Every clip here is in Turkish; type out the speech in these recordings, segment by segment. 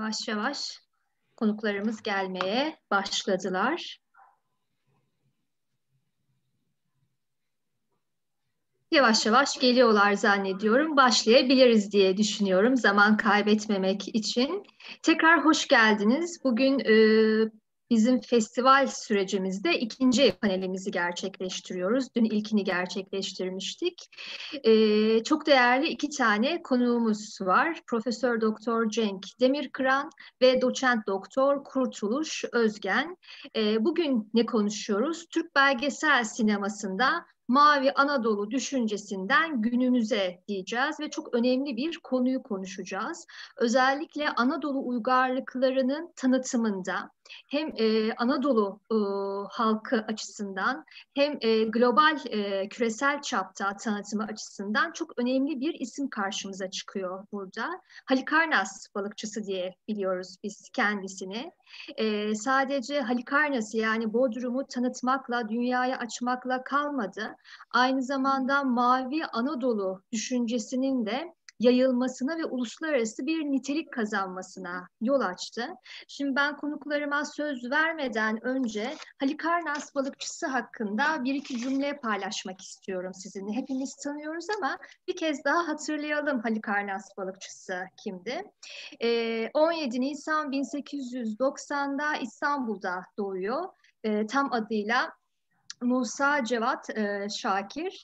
Yavaş yavaş konuklarımız gelmeye başladılar. Yavaş yavaş geliyorlar zannediyorum. Başlayabiliriz diye düşünüyorum zaman kaybetmemek için. Tekrar hoş geldiniz. Bugün bizim festival sürecimizde ikinci panelimizi gerçekleştiriyoruz. Dün ilkini gerçekleştirmiştik. Çok değerli iki tane konuğumuz var. Profesör Doktor Cenk Demirkıran ve Doçent Doktor Kurtuluş Özgen. Bugün ne konuşuyoruz? Türk belgesel sinemasında Mavi Anadolu düşüncesinden günümüze diyeceğiz ve çok önemli bir konuyu konuşacağız. Özellikle Anadolu uygarlıklarının tanıtımında hem Anadolu halkı açısından hem global küresel çapta tanıtımı açısından çok önemli bir isim karşımıza çıkıyor burada. Halikarnas balıkçısı diye biliyoruz biz kendisini. Sadece Halikarnas'ı yani Bodrum'u tanıtmakla, dünyaya açmakla kalmadı. Aynı zamanda Mavi Anadolu düşüncesinin de yayılmasına ve uluslararası bir nitelik kazanmasına yol açtı. Şimdi ben konuklarıma söz vermeden önce Halikarnas balıkçısı hakkında bir iki cümle paylaşmak istiyorum sizinle. Hepimiz tanıyoruz ama bir kez daha hatırlayalım Halikarnas balıkçısı kimdi? 17 Nisan 1890'da İstanbul'da doğuyor. Tam adıyla Musa Cevat Şakir.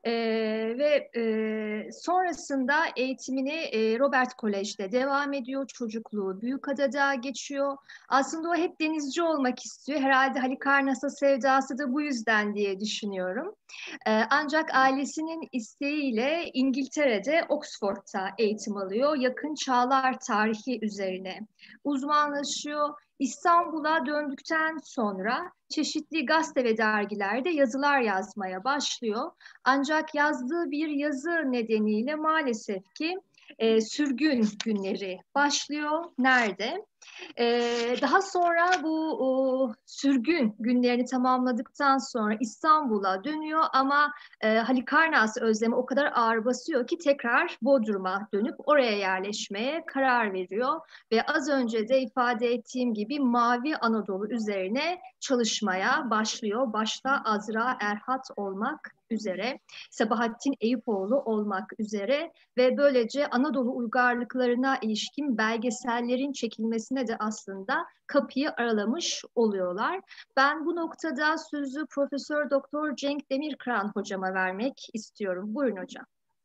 Ve sonrasında eğitimini Robert Kolej'de devam ediyor. Çocukluğu Büyükada'da geçiyor. Aslında o hep denizci olmak istiyor. Herhalde Halikarnas'a sevdası da bu yüzden diye düşünüyorum. Ancak ailesinin isteğiyle İngiltere'de Oxford'da eğitim alıyor. Yakın çağlar tarihi üzerine uzmanlaşıyor. İstanbul'a döndükten sonra çeşitli gazete ve dergilerde yazılar yazmaya başlıyor. Ancak yazdığı bir yazı nedeniyle maalesef ki sürgün günleri başlıyor. Nerede? Daha sonra bu sürgün günlerini tamamladıktan sonra İstanbul'a dönüyor ama Halikarnas özlemi o kadar ağır basıyor ki tekrar Bodrum'a dönüp oraya yerleşmeye karar veriyor ve az önce de ifade ettiğim gibi Mavi Anadolu üzerine çalışmaya başlıyor. Başta Azra Erhat olmak üzere, Sabahattin Eyüpoğlu olmak üzere ve böylece Anadolu uygarlıklarına ilişkin belgesellerin çekilmesine de aslında kapıyı aralamış oluyorlar. Ben bu noktada sözü Profesör Doktor Cenk Demirkıran hocama vermek istiyorum. Buyurun hocam.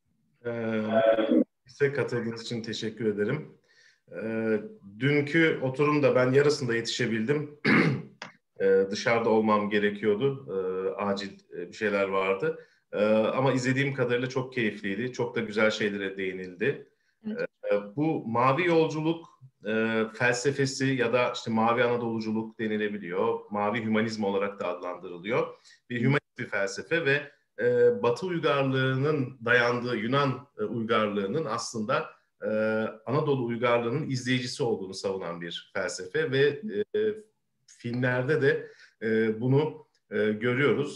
Size katıldığınız için teşekkür ederim. Dünkü oturumda ben yarısında yetişebildim. Dışarıda olmam gerekiyordu. Acil bir şeyler vardı. Ama izlediğim kadarıyla çok keyifliydi. Çok da güzel şeylere değinildi. Evet. Bu mavi yolculuk felsefesi ya da işte mavi Anadoluculuk denilebiliyor. Mavi hümanizm olarak da adlandırılıyor. Bir hümanist bir felsefe ve Batı uygarlığının dayandığı Yunan uygarlığının aslında Anadolu uygarlığının izleyicisi olduğunu savunan bir felsefe ve filmlerde de bunu görüyoruz.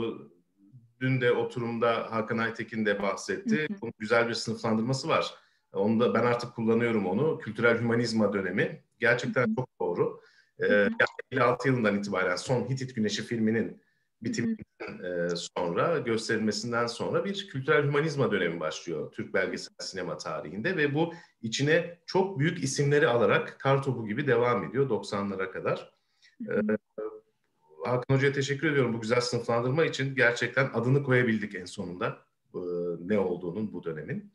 Dün de oturumda Hakan Aytekin de bahsetti. Bunun güzel bir sınıflandırması var. Onu da ben artık kullanıyorum onu. Kültürel hümanizma dönemi. Gerçekten çok doğru. 56 yılından itibaren son Hitit Güneşi filminin bitiminden sonra, gösterilmesinden sonra bir kültürel hümanizma dönemi başlıyor Türk belgesel sinema tarihinde ve bu içine çok büyük isimleri alarak kartopu gibi devam ediyor 90'lara kadar. Hakan Hoca'ya teşekkür ediyorum bu güzel sınıflandırma için. Gerçekten adını koyabildik en sonunda ne olduğunun bu dönemin.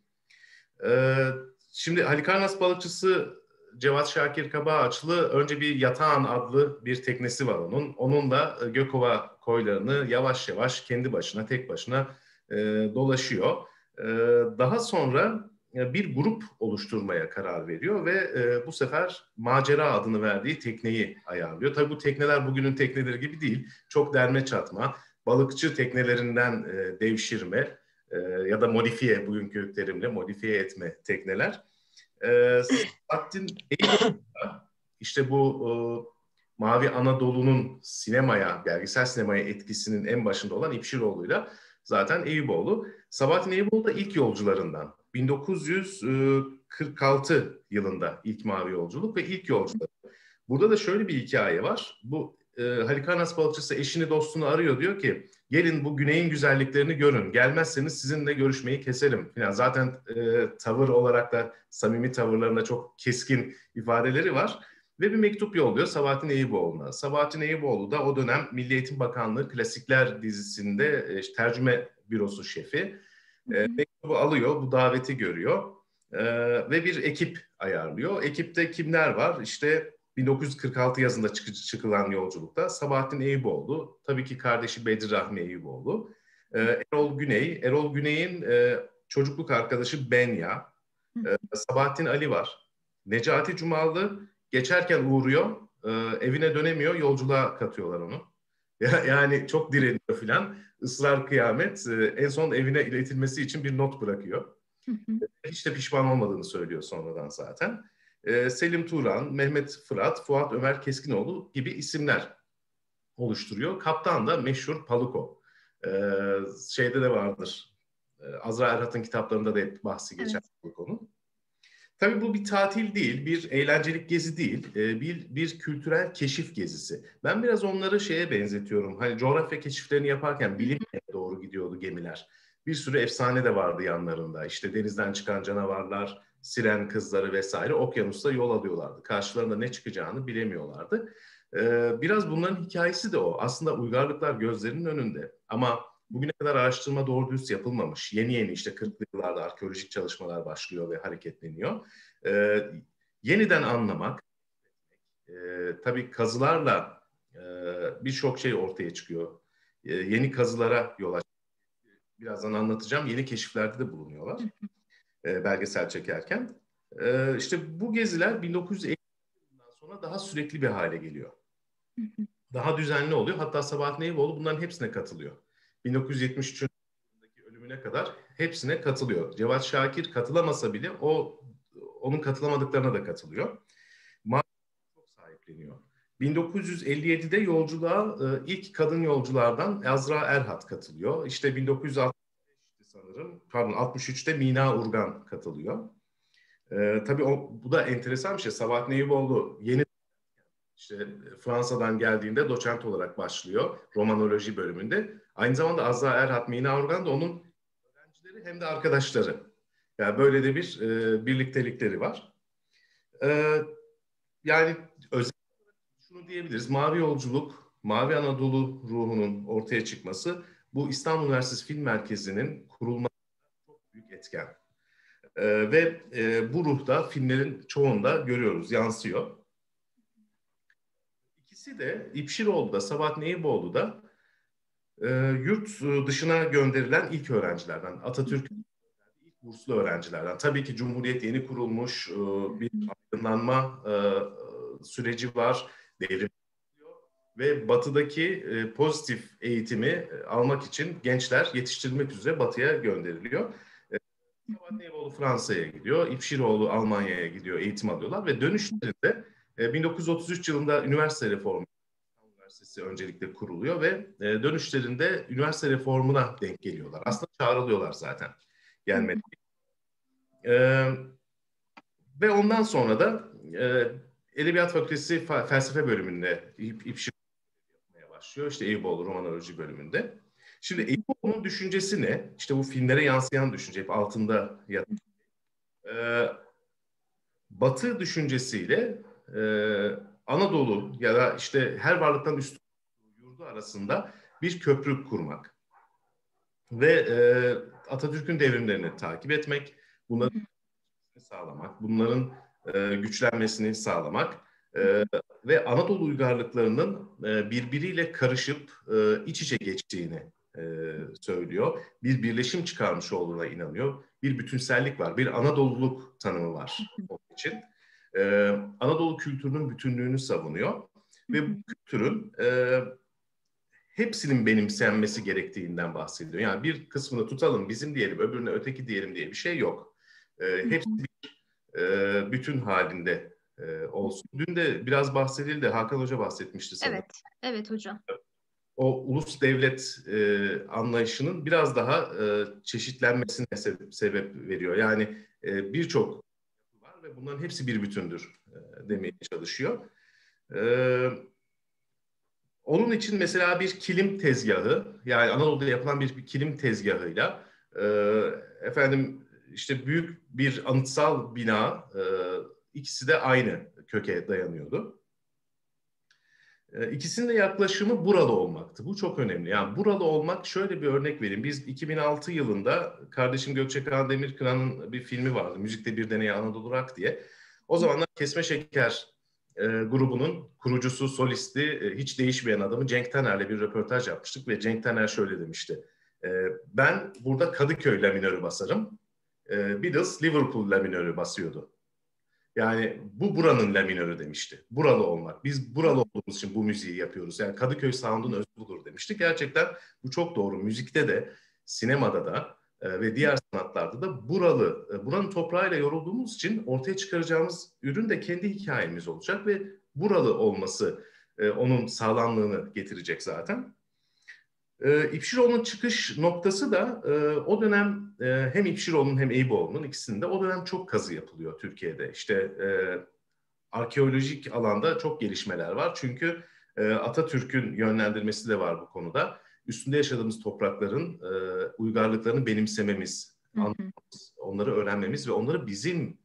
Şimdi Halikarnas balıkçısı Cevat Şakir Kabaağaçlı önce bir Yatağan adlı bir teknesi var onun. Onunla Gökova koylarını yavaş yavaş kendi başına, tek başına dolaşıyor. Daha sonra bir grup oluşturmaya karar veriyor ve bu sefer Macera adını verdiği tekneyi ayarlıyor. Tabii bu tekneler bugünün tekneleri gibi değil. Çok derme çatma, balıkçı teknelerinden devşirme ya da modifiye, bugünkü terimle modifiye etme tekneler. Sabahattin Eyüboğlu işte bu Mavi Anadolu'nun sinemaya, belgesel sinemaya etkisinin en başında olan İpşiroğlu'yla zaten Eyüboğlu. Sabahattin Eyüboğlu da ilk yolcularından. 1900 1946 yılında ilk mavi yolculuk ve ilk yolculuk. Burada da şöyle bir hikaye var. Bu Halikarnas balıkçısı eşini dostunu arıyor, diyor ki gelin bu güneyin güzelliklerini görün. Gelmezseniz sizinle görüşmeyi keserim. Yani zaten tavır olarak da samimi tavırlarında çok keskin ifadeleri var. Ve bir mektup yolluyor Sabahattin Eyüboğlu'na. Sabahattin Eyüboğlu da o dönem Milli Eğitim Bakanlığı Klasikler dizisinde tercüme bürosu şefi. Mektubu alıyor, bu daveti görüyor ve bir ekip ayarlıyor. Ekipte kimler var? İşte 1946 yazında çıkılan yolculukta Sabahattin Eyüboğlu, tabii ki kardeşi Bedri Rahmi Eyüboğlu, Erol Güney, Erol Güney'in çocukluk arkadaşı Benya, Sabahattin Ali var, Necati Cumalı geçerken uğruyor, evine dönemiyor, yolculuğa katıyorlar onu. Yani çok direniyor filan, ısrar kıyamet, en son evine iletilmesi için bir not bırakıyor. Hiç de pişman olmadığını söylüyor sonradan zaten. Selim Turan, Mehmet Fırat, Fuat Ömer Keskinoğlu gibi isimler oluşturuyor. Kaptan da meşhur Paluko. Şeyde de vardır. Azra Erhat'ın kitaplarında da hep bahsi geçen Paluko'nun. Tabii bu bir tatil değil, bir eğlencelik gezi değil, bir kültürel keşif gezisi. Ben biraz onları şeye benzetiyorum. Hani coğrafya keşiflerini yaparken bilimle doğru gidiyordu gemiler. Bir sürü efsane de vardı yanlarında. İşte denizden çıkan canavarlar, siren kızları vesaire okyanusta yol alıyorlardı. Karşılarında ne çıkacağını bilemiyorlardı. Biraz bunların hikayesi de o. Aslında uygarlıklar gözlerinin önünde. Ama bugüne kadar araştırma doğru dürüst yapılmamış. Yeni yeni işte 40'lı yıllarda arkeolojik çalışmalar başlıyor ve hareketleniyor. Yeniden anlamak, tabii kazılarla birçok şey ortaya çıkıyor. Yeni kazılara yol açıyor. Birazdan anlatacağım. Yeni keşiflerde de bulunuyorlar. Belgesel çekerken. İşte bu geziler 1950 yılından sonra daha sürekli bir hale geliyor. Daha düzenli oluyor. Hatta Sabahattin Eyüboğlu bunların hepsine katılıyor. 1973'ün ölümüne kadar hepsine katılıyor. Cevat Şakir katılamasa bile onun katılamadıklarına da katılıyor. Çok sahipleniyor. 1957'de yolculuğa ilk kadın yolculardan Azra Erhat katılıyor. İşte 1965'ti sanırım. Pardon 63'te Mina Urgan katılıyor. Tabii bu da enteresan bir şey. Sabahattin Eyüboğlu yeni işte Fransa'dan geldiğinde doçent olarak başlıyor romanoloji bölümünde. Aynı zamanda Azra Erhat, Mina Urgan da onun öğrencileri hem de arkadaşları. Yani böyle de bir birliktelikleri var. Yani özellikle şunu diyebiliriz. Mavi yolculuk, Mavi Anadolu ruhunun ortaya çıkması bu İstanbul Üniversitesi Film Merkezi'nin kurulmasında çok büyük etken. Ve bu ruhta filmlerin çoğunda görüyoruz, yansıyor. İkisi de İpşiroğlu'da, Sabahattin Eyüboğlu'da yurt dışına gönderilen ilk öğrencilerden. Atatürk'ün ilk burslu öğrencilerden. Tabii ki Cumhuriyet yeni kurulmuş, bir aydınlanma süreci var, devrim ve Batı'daki pozitif eğitimi almak için gençler yetiştirilmek üzere Batı'ya gönderiliyor. Sabahattin Eyüboğlu Fransa'ya gidiyor, İpşiroğlu Almanya'ya gidiyor, eğitim alıyorlar ve dönüşlerinde 1933 yılında üniversite reformu, Üniversitesi öncelikle kuruluyor ve dönüşlerinde üniversite reformuna denk geliyorlar. Aslında çağrılıyorlar zaten gelmedi. Ve ondan sonra da Edebiyat Fakültesi Felsefe bölümünde yapmaya başlıyor. İşte Eyüboğlu Romanoloji bölümünde. Şimdi Eyüboğlu'nun düşüncesi ne? İşte bu filmlere yansıyan düşünce, hep altında yatan. Batı düşüncesiyle Anadolu ya da işte her varlıktan üstün yurdu arasında bir köprü kurmak. Ve Atatürk'ün devrimlerini takip etmek, bunların sağlamak, bunların güçlenmesini sağlamak ve Anadolu uygarlıklarının birbiriyle karışıp iç içe geçtiğini söylüyor. Bir birleşim çıkarmış olduğuna inanıyor. Bir bütünsellik var, bir Anadoluluk tanımı var onun için. Anadolu kültürünün bütünlüğünü savunuyor ve bu kültürün hepsinin benimsenmesi gerektiğinden bahsediyor. Yani bir kısmını tutalım, bizim diyelim, öbürüne öteki diyelim diye bir şey yok. Hepsi bir bütün halinde olsun. Dün de biraz bahsedildi, Hakan Hoca bahsetmişti sanırım. Evet, evet hocam. O ulus devlet anlayışının biraz daha çeşitlenmesine sebep veriyor. Yani birçok ve bunların hepsi bir bütündür demeye çalışıyor. Onun için mesela bir kilim tezgahı, yani Anadolu'da yapılan bir kilim tezgahıyla efendim işte büyük bir anıtsal bina, ikisi de aynı köke dayanıyordu. İkisinin de yaklaşımı buralı olmaktı. Bu çok önemli. Yani buralı olmak, şöyle bir örnek vereyim. Biz 2006 yılında kardeşim Gökçe Demirkıran'ın bir filmi vardı. Müzikte Bir Deney Anadolu Rock diye. O zamanlar Kesme Şeker grubunun kurucusu, solisti, hiç değişmeyen adamı Cenk Taner'le bir röportaj yapmıştık ve Cenk Taner şöyle demişti. Ben burada Kadıköy la minörü basarım. Beatles Liverpool la minörü basıyordu. Yani bu buranın la minörü demişti. Buralı olmak. Biz buralı olduğumuz için bu müziği yapıyoruz. Yani Kadıköy sound'un özü budur demişti. Gerçekten bu çok doğru. Müzikte de, sinemada da ve diğer sanatlarda da buranın toprağıyla yorulduğumuz için ortaya çıkaracağımız ürün de kendi hikayemiz olacak ve buralı olması onun sağlamlığını getirecek zaten. İpşiroğlu'nun çıkış noktası da o dönem hem İpşiroğlu'nun hem Eyüboğlu'nun, ikisinin de o dönem çok kazı yapılıyor Türkiye'de. İşte arkeolojik alanda çok gelişmeler var. Çünkü Atatürk'ün yönlendirmesi de var bu konuda. Üstünde yaşadığımız toprakların uygarlıklarını benimsememiz, anlamamız, onları öğrenmemiz ve onları bizim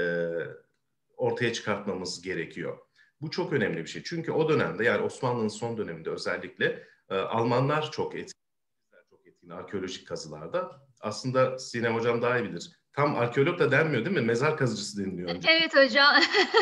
ortaya çıkartmamız gerekiyor. Bu çok önemli bir şey. Çünkü o dönemde, yani Osmanlı'nın son döneminde özellikle Almanlar çok etkin arkeolojik kazılarda. Aslında Sinem Hocam daha iyi bilir. Tam arkeolog da denmiyor değil mi? Mezar kazıcısı deniliyor önce. Evet hocam.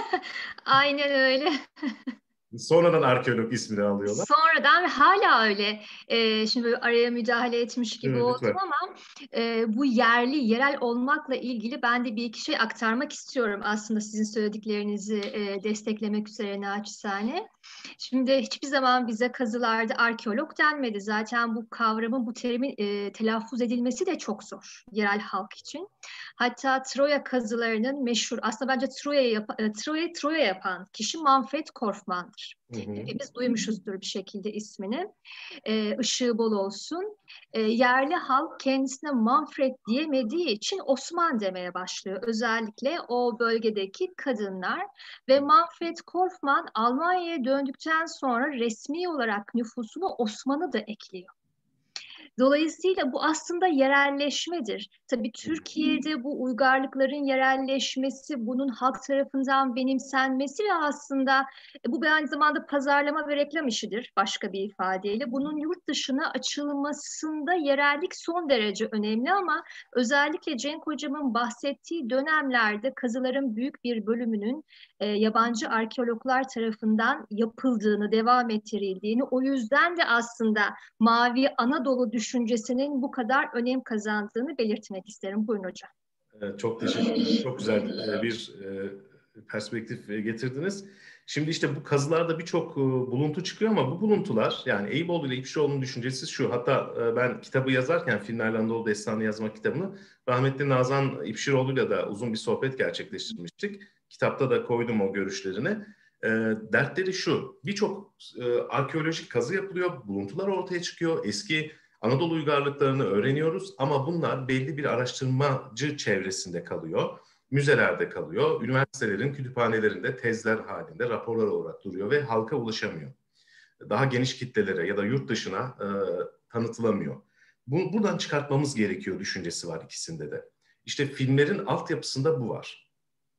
Aynen öyle. Sonradan arkeolog ismini alıyorlar. Sonradan ve hala öyle. Şimdi böyle araya müdahale etmiş gibi Evet, oldum lütfen. ama bu yerel olmakla ilgili ben de bir iki şey aktarmak istiyorum. Aslında sizin söylediklerinizi desteklemek üzere naçizane. Şimdi hiçbir zaman bize kazılarda arkeolog denmedi. Zaten bu kavramın, bu terimin telaffuz edilmesi de çok zor yerel halk için. Hatta Troya kazılarının meşhur, aslında bence Troya yapan kişi Manfred Korfmann'dır. Hı hı. Hepimiz duymuşuzdur bir şekilde ismini. Işığı bol olsun. Yerli halk kendisine Manfred diyemediği için Osman demeye başlıyor. Özellikle o bölgedeki kadınlar ve Manfred Korfmann Almanya'ya döndükten sonra resmi olarak nüfusuna Osman'ı da ekliyor. Dolayısıyla bu aslında yerelleşmedir. Tabii Türkiye'de bu uygarlıkların yerelleşmesi, bunun halk tarafından benimsenmesi ve aslında bu aynı zamanda pazarlama ve reklam işidir başka bir ifadeyle. Bunun yurt dışına açılmasında yerellik son derece önemli ama özellikle Cenk Hocam'ın bahsettiği dönemlerde kazıların büyük bir bölümünün yabancı arkeologlar tarafından yapıldığını, devam ettirildiğini, o yüzden de aslında Mavi Anadolu düşüncesinin bu kadar önem kazandığını belirtmek isterim. Buyurun hocam. Çok teşekkür ederim. Çok güzel bir perspektif getirdiniz. Şimdi işte bu kazılarda birçok buluntu çıkıyor ama bu buluntular, yani Eyüboğlu ile İpşiroğlu'nun düşüncesi şu. Hatta ben kitabı yazarken, Filmlerle Anadolu Destanı yazma kitabını, rahmetli Nazan İpşiroğlu'yla da uzun bir sohbet gerçekleştirmiştik. Kitapta da koydum o görüşlerini. Dertleri şu: birçok arkeolojik kazı yapılıyor, buluntular ortaya çıkıyor, eski Anadolu uygarlıklarını öğreniyoruz ama bunlar belli bir araştırmacı çevresinde kalıyor, müzelerde kalıyor, üniversitelerin kütüphanelerinde tezler halinde, raporlar olarak duruyor ve halka ulaşamıyor. Daha geniş kitlelere ya da yurt dışına tanıtılamıyor. Buradan çıkartmamız gerekiyor düşüncesi var ikisinde de. İşte filmlerin altyapısında bu var.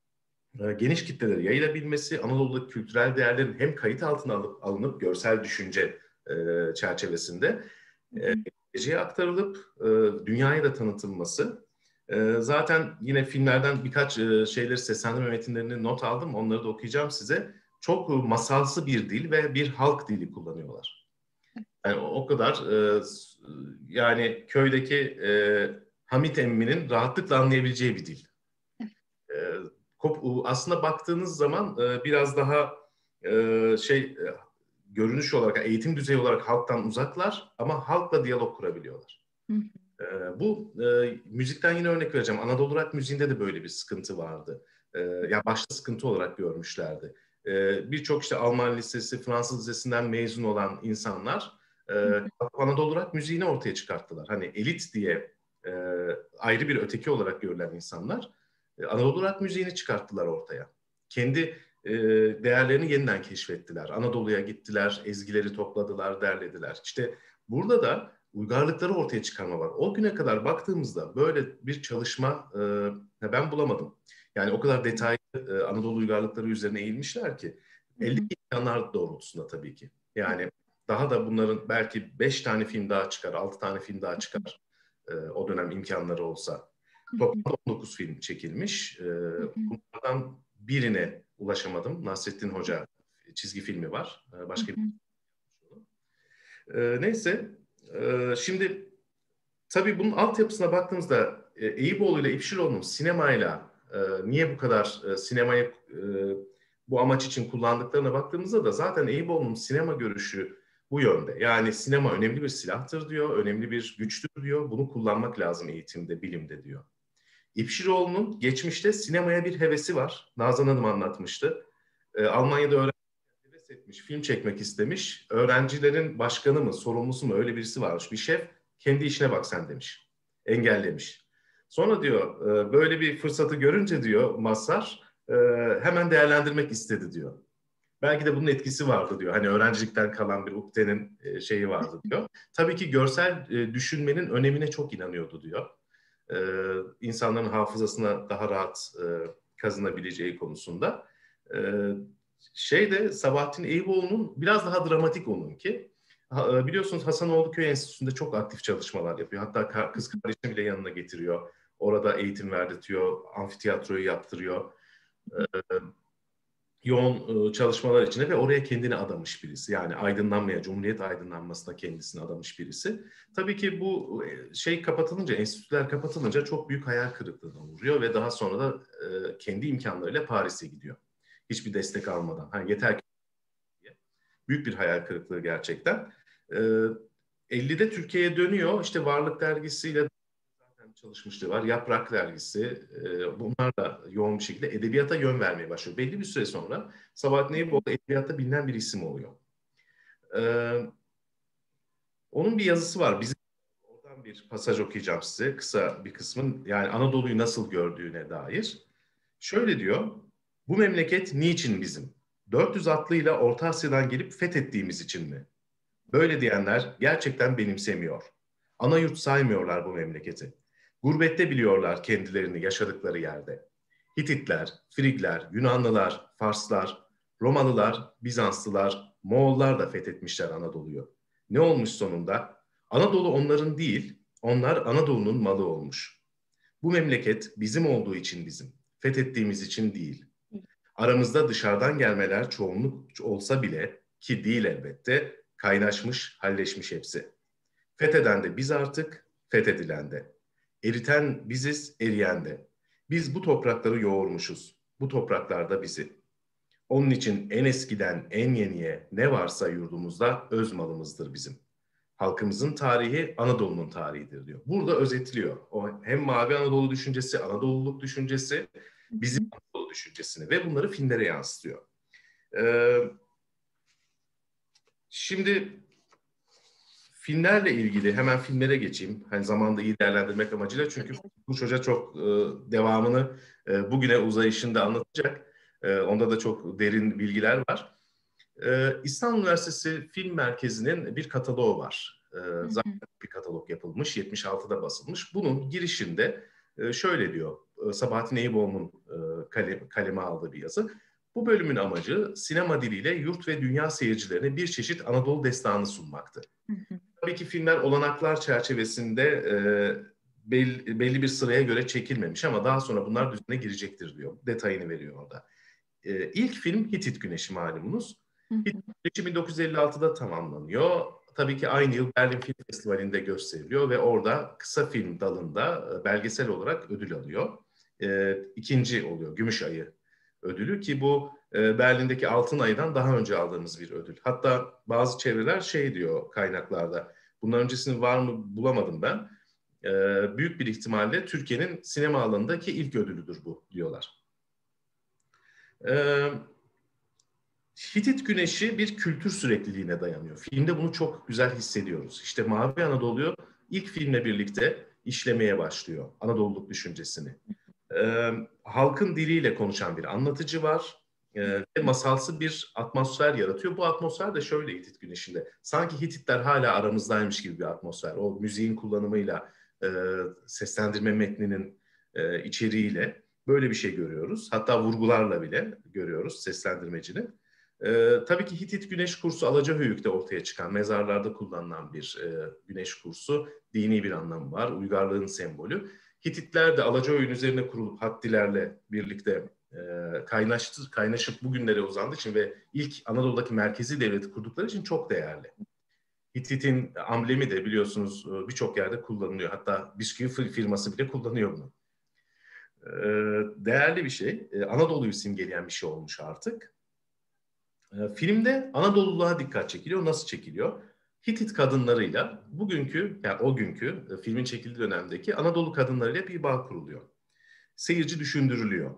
Geniş kitlelere yayılabilmesi, Anadolu'daki kültürel değerlerin hem kayıt altına alınıp görsel düşünce çerçevesinde geleceğe aktarılıp dünyaya da tanıtılması. Zaten yine filmlerden birkaç şeyleri, seslendirme metinlerini not aldım. Onları da okuyacağım size. Çok masalsı bir dil ve bir halk dili kullanıyorlar. Yani o kadar yani köydeki Hamit emminin rahatlıkla anlayabileceği bir dil. Aslında baktığınız zaman biraz daha görünüş olarak, eğitim düzeyi olarak halktan uzaklar ama halkla diyalog kurabiliyorlar. Bu müzikten yine örnek vereceğim. Anadolu Rock müziğinde de böyle bir sıkıntı vardı. Ya başta sıkıntı olarak görmüşlerdi. Birçok işte Alman lisesi, Fransız lisesinden mezun olan insanlar Anadolu Rock müziğini ortaya çıkarttılar. Hani elit diye ayrı bir öteki olarak görülen insanlar Anadolu rock müziğini çıkarttılar ortaya. Kendi değerlerini yeniden keşfettiler. Anadolu'ya gittiler, ezgileri topladılar, derlediler. İşte burada da uygarlıkları ortaya çıkarma var. O güne kadar baktığımızda böyle bir çalışma ben bulamadım. Yani o kadar detaylı Anadolu uygarlıkları üzerine eğilmişler ki. 50 imkanlar doğrultusunda tabii ki. Yani daha da bunların belki 5 tane film daha çıkar, 6 tane film daha çıkar. O dönem imkanları olsa. Toplamda 19 film çekilmiş. Bunlardan birine ulaşamadım. Nasrettin Hoca çizgi filmi var. Başka bir neyse. Şimdi tabii bunun altyapısına baktığımızda Eyüboğlu ile İpşiroğlu'nun sinemayla niye bu kadar sinemayı bu amaç için kullandıklarına baktığımızda da zaten Eyüboğlu'nun sinema görüşü bu yönde. Yani sinema önemli bir silahtır diyor, önemli bir güçtür diyor. Bunu kullanmak lazım eğitimde, bilimde diyor. İpşiroğlu'nun geçmişte sinemaya bir hevesi var. Nazan Hanım anlatmıştı. Almanya'da heves etmiş, film çekmek istemiş. Öğrencilerin başkanı mı, sorumlusu mu öyle birisi varmış. Bir şef, kendi işine bak sen demiş. Engellemiş. Sonra diyor böyle bir fırsatı görünce diyor Mazhar hemen değerlendirmek istedi diyor. Belki de bunun etkisi vardı diyor. Hani öğrencilikten kalan bir ukdenin şeyi vardı diyor. Tabii ki görsel düşünmenin önemine çok inanıyordu diyor. İnsanların hafızasına daha rahat kazınabileceği konusunda. Sabahattin Eyüboğlu'nun biraz daha dramatik onunki. Biliyorsunuz Hasanoğlu Köy Enstitüsü'nde çok aktif çalışmalar yapıyor. Hatta kız kardeşini bile yanına getiriyor. Orada eğitim verdirtiyor, amfitiyatroyu yaptırıyor. Yoğun çalışmalar içinde ve oraya kendini adamış birisi. Yani aydınlanmaya, Cumhuriyet aydınlanmasına kendisini adamış birisi. Tabii ki bu kapatılınca, enstitüler kapatılınca çok büyük hayal kırıklığına uğruyor ve daha sonra da kendi imkanlarıyla Paris'e gidiyor. Hiçbir destek almadan. Hani yeter ki büyük bir hayal kırıklığı gerçekten. 50'de Türkiye'ye dönüyor. İşte Varlık Dergisi'yle çalışmışlığı var. Yaprak Dergisi. Bunlar da yoğun bir şekilde edebiyata yön vermeye başlıyor. Belli bir süre sonra Sabahattin Eyüboğlu edebiyatta bilinen bir isim oluyor. Onun bir yazısı var. Oradan bir pasaj okuyacağım size. Kısa bir kısmın. Yani Anadolu'yu nasıl gördüğüne dair. Şöyle diyor. Bu memleket niçin bizim? 400 atlıyla Orta Asya'dan gelip fethettiğimiz için mi? Böyle diyenler gerçekten benimsemiyor. Ana yurt saymıyorlar bu memleketi. Gurbette biliyorlar kendilerini yaşadıkları yerde. Hititler, Frigler, Yunanlılar, Farslar, Romalılar, Bizanslılar, Moğollar da fethetmişler Anadolu'yu. Ne olmuş sonunda? Anadolu onların değil, onlar Anadolu'nun malı olmuş. Bu memleket bizim olduğu için bizim, fethettiğimiz için değil. Aramızda dışarıdan gelmeler çoğunluk olsa bile, ki değil elbette, kaynaşmış, halleşmiş hepsi. Fetheden de biz artık, fethedilen de. Eriten biziz, eriyen de. Biz bu toprakları yoğurmuşuz. Bu topraklarda bizi. Onun için en eskiden en yeniye ne varsa yurdumuzda öz malımızdır bizim. Halkımızın tarihi Anadolu'nun tarihidir diyor. Burada özetliyor. O hem Mavi Anadolu düşüncesi, Anadoluluk düşüncesi, bizim Anadolu düşüncesini ve bunları filmlere yansıtıyor. Şimdi filmlerle ilgili hemen filmlere geçeyim. Hani zamanda iyi değerlendirmek amacıyla. Çünkü Kurtuluş Hoca çok devamını bugüne uzayışında anlatacak. Onda da çok derin bilgiler var. İstanbul Üniversitesi Film Merkezi'nin bir kataloğu var. Zaten bir katalog yapılmış, 76'da basılmış. Bunun girişinde şöyle diyor, Sabahattin Eyüboğlu'nun kaleme aldığı bir yazı. Bu bölümün amacı sinema diliyle yurt ve dünya seyircilerine bir çeşit Anadolu destanı sunmaktı. Tabii ki filmler olanaklar çerçevesinde belli bir sıraya göre çekilmemiş ama daha sonra bunlar düzene girecektir diyor. Detayını veriyor orada. İlk film Hitit Güneşi malumunuz. Hitit Güneşi 1956'da tamamlanıyor. Tabii ki aynı yıl Berlin Film Festivali'nde gösteriliyor ve orada kısa film dalında belgesel olarak ödül alıyor. İkinci oluyor, Gümüş Ayı ödülü ki bu Berlin'deki Altın Ayı'dan daha önce aldığımız bir ödül. Hatta bazı çevreler şey diyor kaynaklarda, bundan öncesini var mı bulamadım ben. Büyük bir ihtimalle Türkiye'nin sinema alanındaki ilk ödülüdür bu diyorlar. Hitit Güneşi bir kültür sürekliliğine dayanıyor. Filmde bunu çok güzel hissediyoruz. İşte Mavi Anadolu'yu ilk filmle birlikte işlemeye başlıyor Anadoluluk düşüncesini. Halkın diliyle konuşan bir anlatıcı var. Ve masalsı bir atmosfer yaratıyor. Bu atmosfer de şöyle Hitit Güneşi'nde. Sanki Hititler hala aramızdaymış gibi bir atmosfer. O müziğin kullanımıyla, seslendirme metninin içeriğiyle böyle bir şey görüyoruz. Hatta vurgularla bile görüyoruz seslendirmecinin. Tabii ki Hitit Güneş kursu Alacahöyük'te ortaya çıkan, mezarlarda kullanılan bir güneş kursu. Dini bir anlamı var, uygarlığın sembolü. Hititler de Alacahöyük'ün üzerine kurulup Hattilerle birlikte kaynaşıp bugünlere uzandığı için ve ilk Anadolu'daki merkezi devleti kurdukları için çok değerli. Hitit'in amblemi de biliyorsunuz birçok yerde kullanılıyor. Hatta bisküvi firması bile kullanıyor bunu. Değerli bir şey. Anadolu'yu simgeleyen bir şey olmuş artık. Filmde Anadolu'luğa dikkat çekiliyor. Nasıl çekiliyor? Hitit kadınlarıyla bugünkü, yani o günkü filmin çekildiği dönemdeki Anadolu kadınlarıyla bir bağ kuruluyor. Seyirci düşündürülüyor.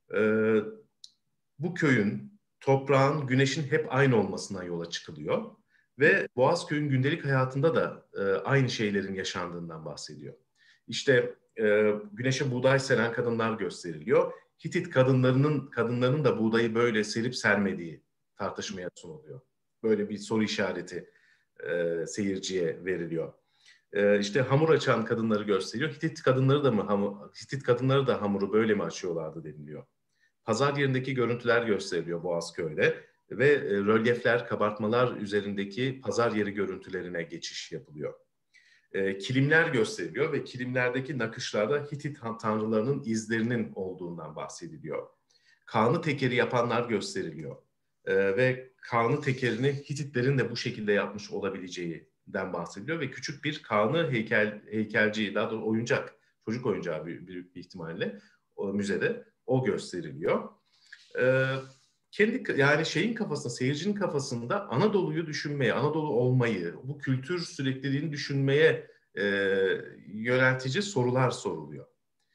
Bu köyün, toprağın, güneşin hep aynı olmasından yola çıkılıyor. Ve Boğazköy'ün gündelik hayatında da aynı şeylerin yaşandığından bahsediyor. İşte güneşe buğday seren kadınlar gösteriliyor. Hitit kadınlarının da buğdayı böyle serip sermediği tartışmaya sunuluyor. Böyle bir soru işareti seyirciye veriliyor. İşte hamur açan kadınları gösteriyor. Hitit kadınları da hamuru böyle mi açıyorlardı deniliyor. Pazar yerindeki görüntüler gösteriliyor Boğazköy'de ve rölyefler, kabartmalar üzerindeki pazar yeri görüntülerine geçiş yapılıyor. Kilimler gösteriliyor ve kilimlerdeki nakışlarda Hitit tanrılarının izlerinin olduğundan bahsediliyor. Kağnı tekeri yapanlar gösteriliyor. Ve kağnı tekerini Hititlerin de bu şekilde yapmış olabileceğinden bahsediliyor ve küçük bir kağnı heykelci, daha doğrusu oyuncak, çocuk oyuncağı büyük bir ihtimalle o müzede o gösteriliyor. Yani seyircinin kafasında Anadolu'yu düşünmeye, Anadolu olmayı, bu kültür sürekliliğini düşünmeye yöneltici sorular soruluyor.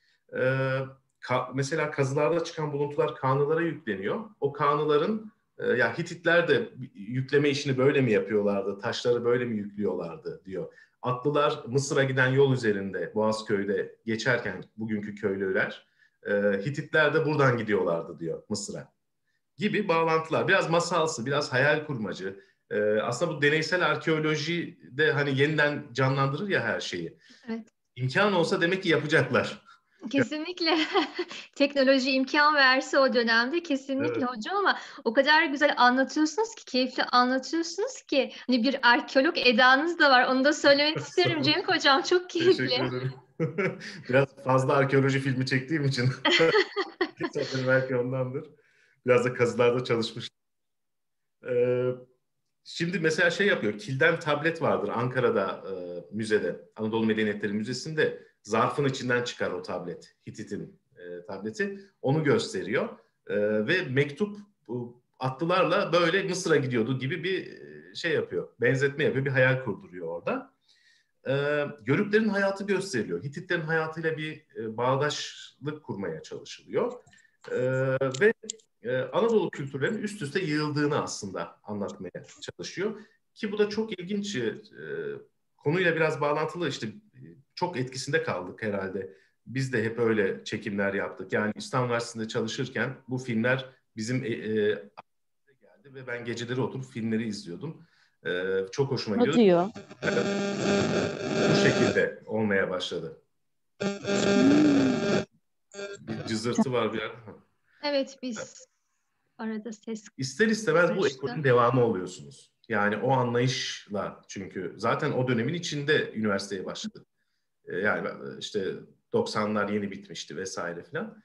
Mesela kazılarda çıkan buluntular Kanlılara yükleniyor. O Kanlıların ya Hititler de yükleme işini böyle mi yapıyorlardı, taşları böyle mi yüklüyorlardı diyor. Atlılar Mısır'a giden yol üzerinde Boğazköy'de geçerken bugünkü köylüler Hititler de buradan gidiyorlardı diyor Mısır'a. Gibi bağlantılar. Biraz masalsı, biraz hayal kurmacı. Aslında bu deneysel arkeoloji de hani yeniden canlandırır ya her şeyi. Evet. İmkan olsa demek ki yapacaklar. Kesinlikle teknoloji imkan verse o dönemde kesinlikle Evet. hocam, ama o kadar güzel anlatıyorsunuz ki, keyifli anlatıyorsunuz ki, hani bir arkeolog edanız da var, onu da söylemek isterim Cenk hocam, çok Teşekkür keyifli. ederim. Biraz fazla arkeoloji filmi çektiğim için sanırım belki ondandır. Biraz da kazılarda çalışmıştım. Ee, Şimdi mesela şey yapıyor. Kilden tablet vardır Ankara'da müzede. Anadolu Medeniyetleri Müzesi'nde zarfın içinden çıkar o tablet. Hitit'in tableti. Onu gösteriyor. Ve mektup atlılarla böyle Mısır'a gidiyordu gibi bir şey yapıyor. Benzetme yapıyor. Bir hayal kurduruyor orada. Yörüklerin hayatı gösteriliyor. Hititlerin hayatıyla bir bağdaşlık kurmaya çalışılıyor. Ve Anadolu kültürlerinin üst üste yığıldığını aslında anlatmaya çalışıyor. Ki bu da çok ilginç, konuyla biraz bağlantılı, işte çok etkisinde kaldık herhalde. Biz de hep öyle çekimler yaptık. Yani İstanbul Üniversitesi'nde çalışırken bu filmler bizim geldi ve ben geceleri oturup filmleri izliyordum. Çok hoşuma gidiyordu. Atıyor. Bu şekilde olmaya başladı. Bir cızırtı var bir yer. Evet, biz arada ses İster istemez bu karıştı. ekolün devamı oluyorsunuz. Yani o anlayışla, çünkü zaten o dönemin içinde üniversiteye başladık. Yani işte 90'lar yeni bitmişti vesaire filan.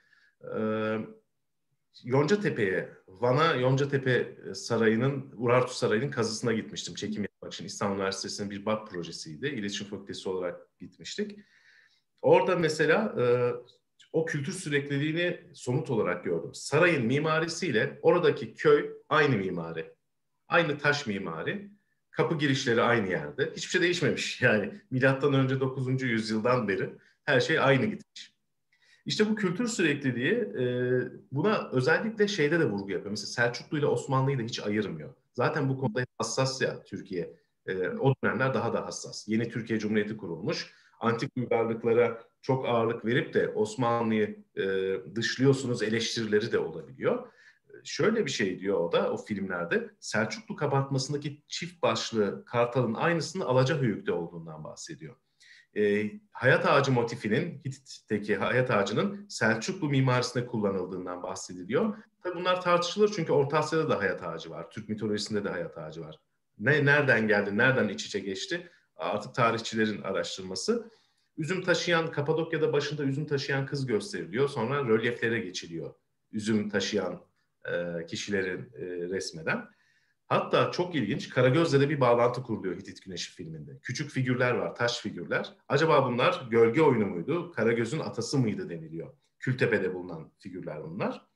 Yoncatepe'ye, Van'a Yoncatepe Sarayı'nın, Urartu Sarayı'nın kazısına gitmiştim çekim yapmak için. İstanbul Üniversitesi'nin bir BAP projesiydi. İletişim Fakültesi olarak gitmiştik. Orada mesela o kültür sürekliliğini somut olarak gördüm. Sarayın mimarisiyle oradaki köy aynı mimari. Aynı taş mimari. Kapı girişleri aynı yerde. Hiçbir şey değişmemiş. Yani milattan önce 9. yüzyıldan beri her şey aynı gitmiş. İşte bu kültür sürekliliği buna özellikle şeyde de vurgu yapıyor. Mesela Selçuklu ile Osmanlı'yı da hiç ayırmıyor. Zaten bu konuda hassas ya Türkiye. O dönemler daha da hassas. Yeni Türkiye Cumhuriyeti kurulmuş. antik uygarlıklara çok ağırlık verip de Osmanlı'yı dışlıyorsunuz eleştirileri de olabiliyor. Şöyle bir şey diyor o da o filmlerde, Selçuklu kabartmasındaki çift başlı kartalın aynısının Alacahöyük'te olduğundan bahsediyor. Hayat ağacı motifinin, Hitit'teki hayat ağacının Selçuklu mimarisinde kullanıldığından bahsediliyor. Tabii bunlar tartışılır çünkü Orta Asya'da da hayat ağacı var. Türk mitolojisinde de hayat ağacı var. Nereden geldi, nereden iç içe geçti? Artık tarihçilerin araştırması. Üzüm taşıyan, Kapadokya'da başında üzüm taşıyan kız gösteriliyor. Sonra rölyeflere geçiliyor. Üzüm taşıyan kişilerin resmeden. Hatta çok ilginç, Karagöz'le de bir bağlantı kuruluyor Hitit Güneşi filminde. Küçük figürler var, taş figürler. Acaba bunlar gölge oyunu muydu, Karagöz'ün atası mıydı deniliyor. Kültepe'de bulunan figürler bunlar.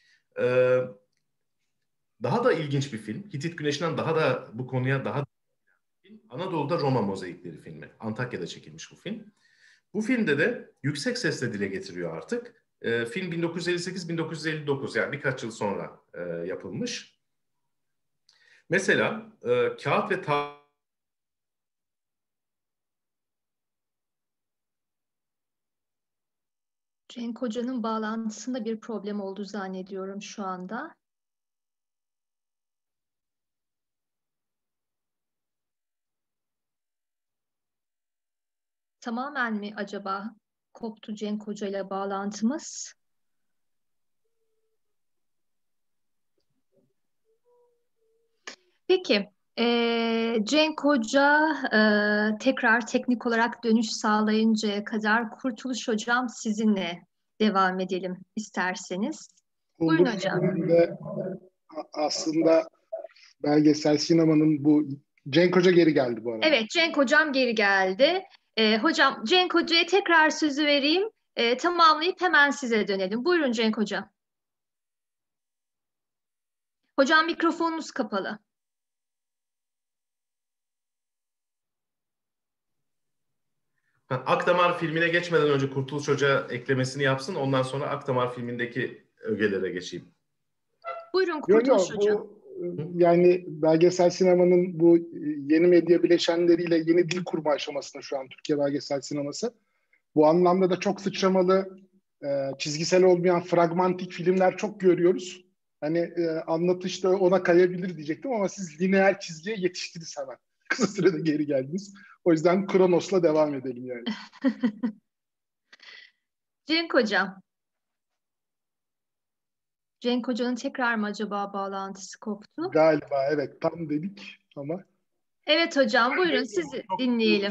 Daha da ilginç bir film. Hitit Güneşi'nden daha da bu konuya daha Anadolu'da Roma Mozaikleri filmi. Antakya'da çekilmiş bu film. Bu filmde de yüksek sesle dile getiriyor artık. Film 1958-1959, yani birkaç yıl sonra yapılmış. Mesela kağıt ve Cenk Hoca'nın bağlantısında bir problem oldu zannediyorum şu anda. Tamamen mi acaba koptu Cenk Hoca ile bağlantımız? Peki, Cenk Hoca tekrar teknik olarak dönüş sağlayıncaya kadar Kurtuluş Hocam sizinle devam edelim isterseniz. Buyurun Olur. hocam. Ben de aslında belgesel sinemanın bu... Cenk Hoca geri geldi bu arada. Evet, Cenk Hocam geri geldi. Hocam, Cenk Hoca'ya tekrar sözü vereyim. Tamamlayıp hemen size dönelim. Buyurun Cenk Hocam. Hocam mikrofonunuz kapalı. Akdamar filmine geçmeden önce Kurtuluş Hoca eklemesini yapsın. Ondan sonra Akdamar filmindeki ögelere geçeyim. Buyurun Kurtuluş Hocam. Yani belgesel sinemanın bu yeni medya bileşenleriyle yeni dil kurma aşamasında şu an Türkiye belgesel sineması. Bu anlamda da çok sıçramalı, çizgisel olmayan fragmantik filmler çok görüyoruz. Hani anlatışta ona kayabilir diyecektim ama siz lineer çizgiye yetiştiniz hemen. Kısa sürede geri geldiniz. O yüzden Kronos'la devam edelim yani. Cenk Hocam. Cenk Hoca'nın tekrar mı acaba bağlantısı koptu? Galiba evet, tam dedik ama. Evet hocam, buyurun sizi dinleyelim.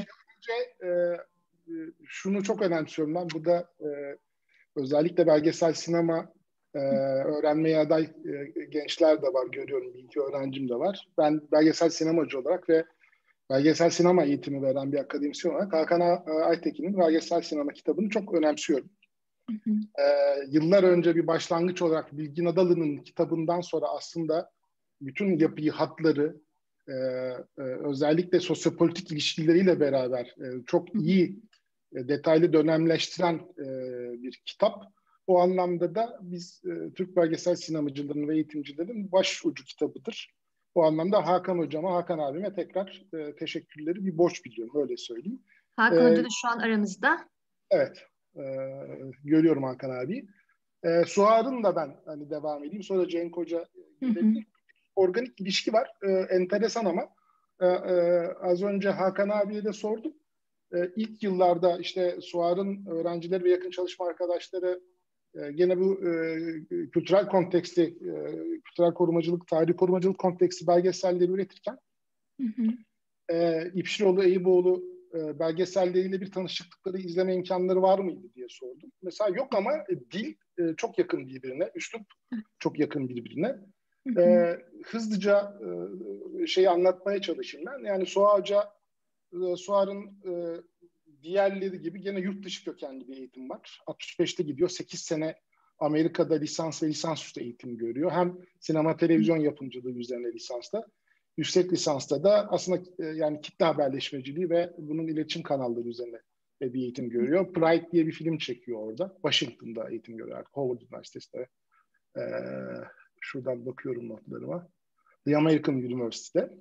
Şunu çok önemsiyorum ben. Bu da özellikle belgesel sinema öğrenmeye aday gençler de var, görüyorum. Bir iki öğrencim de var. Ben belgesel sinemacı olarak ve belgesel sinema eğitimi veren bir akademisyen olarak Hakan Aytekin'in belgesel sinema kitabını çok önemsiyorum. Yıllar önce bir başlangıç olarak Bilgin Adalı'nın kitabından sonra aslında bütün yapıyı, hatları, özellikle sosyopolitik ilişkileriyle beraber çok iyi, detaylı dönemleştiren bir kitap. O anlamda da biz Türk belgesel sinemacıların ve eğitimcilerin başucu kitabıdır. O anlamda Hakan Hocama, Hakan abime tekrar teşekkürleri bir borç biliyorum, öyle söyleyeyim. Hakan Hoca da şu an aramızda. Evet, görüyorum Hakan abi. Suar'ın da ben hani devam edeyim. Sonra Cenk Hoca gelebilir. Organik ilişki var. Enteresan ama az önce Hakan abiye de sordum. İlk yıllarda işte Suar'ın öğrencileri ve yakın çalışma arkadaşları gene bu kültürel konteksti, kültürel korumacılık, tarih korumacılık konteksti belgeselleri üretirken İpşiroğlu, Eyüboğlu belgeselleriyle bir tanışıklıkları, izleme imkanları var mıydı diye sordum. Mesela yok ama dil çok yakın birbirine, üslup çok yakın birbirine. Hızlıca şeyi anlatmaya çalışayım ben. Yani Suar'ın diğerleri gibi gene yurt dışı kökenli bir eğitim var. 65'te gidiyor. 8 sene Amerika'da lisans ve lisansüstü eğitim görüyor. Hem sinema televizyon yapımcılığı üzerine lisansta. Yüksek lisansta da aslında yani kitle haberleşmeciliği ve bunun iletişim kanalları üzerine bir eğitim görüyor. Pride diye bir film çekiyor orada. Washington'da eğitim görüyor. Howard Üniversitesi'nde. Şuradan bakıyorum notlarıma. The American University'de.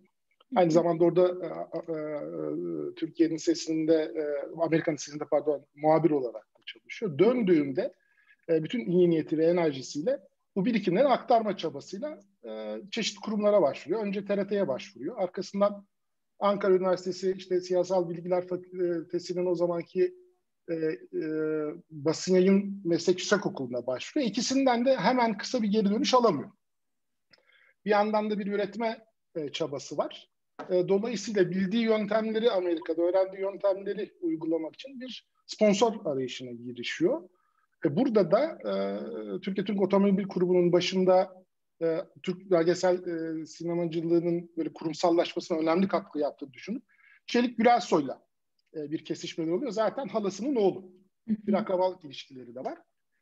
Aynı zamanda orada Türkiye'nin sesinde, Amerika'nın sesinde pardon, muhabir olarak da çalışıyor. Döndüğünde bütün iyi niyeti ve enerjisiyle bu birikimleri aktarma çabasıyla çeşitli kurumlara başvuruyor. Önce TRT'ye başvuruyor. Arkasından Ankara Üniversitesi işte Siyasal Bilgiler Fakültesi'nin o zamanki basın yayın meslek yüksekokulu'na başvuruyor. İkisinden de hemen kısa bir geri dönüş alamıyor. Bir yandan da bir üretme çabası var. Dolayısıyla bildiği yöntemleri, Amerika'da öğrendiği yöntemleri uygulamak için bir sponsor arayışına girişiyor. Burada da Türkiye Otomobil Kurumu'nun başında Türk belgesel sinemacılığının böyle kurumsallaşmasına önemli katkı yaptığını düşünüp Çelik Gürelsoy'la bir kesişmeler oluyor. Zaten halasının oğlu. Bir akrabalık ilişkileri de var.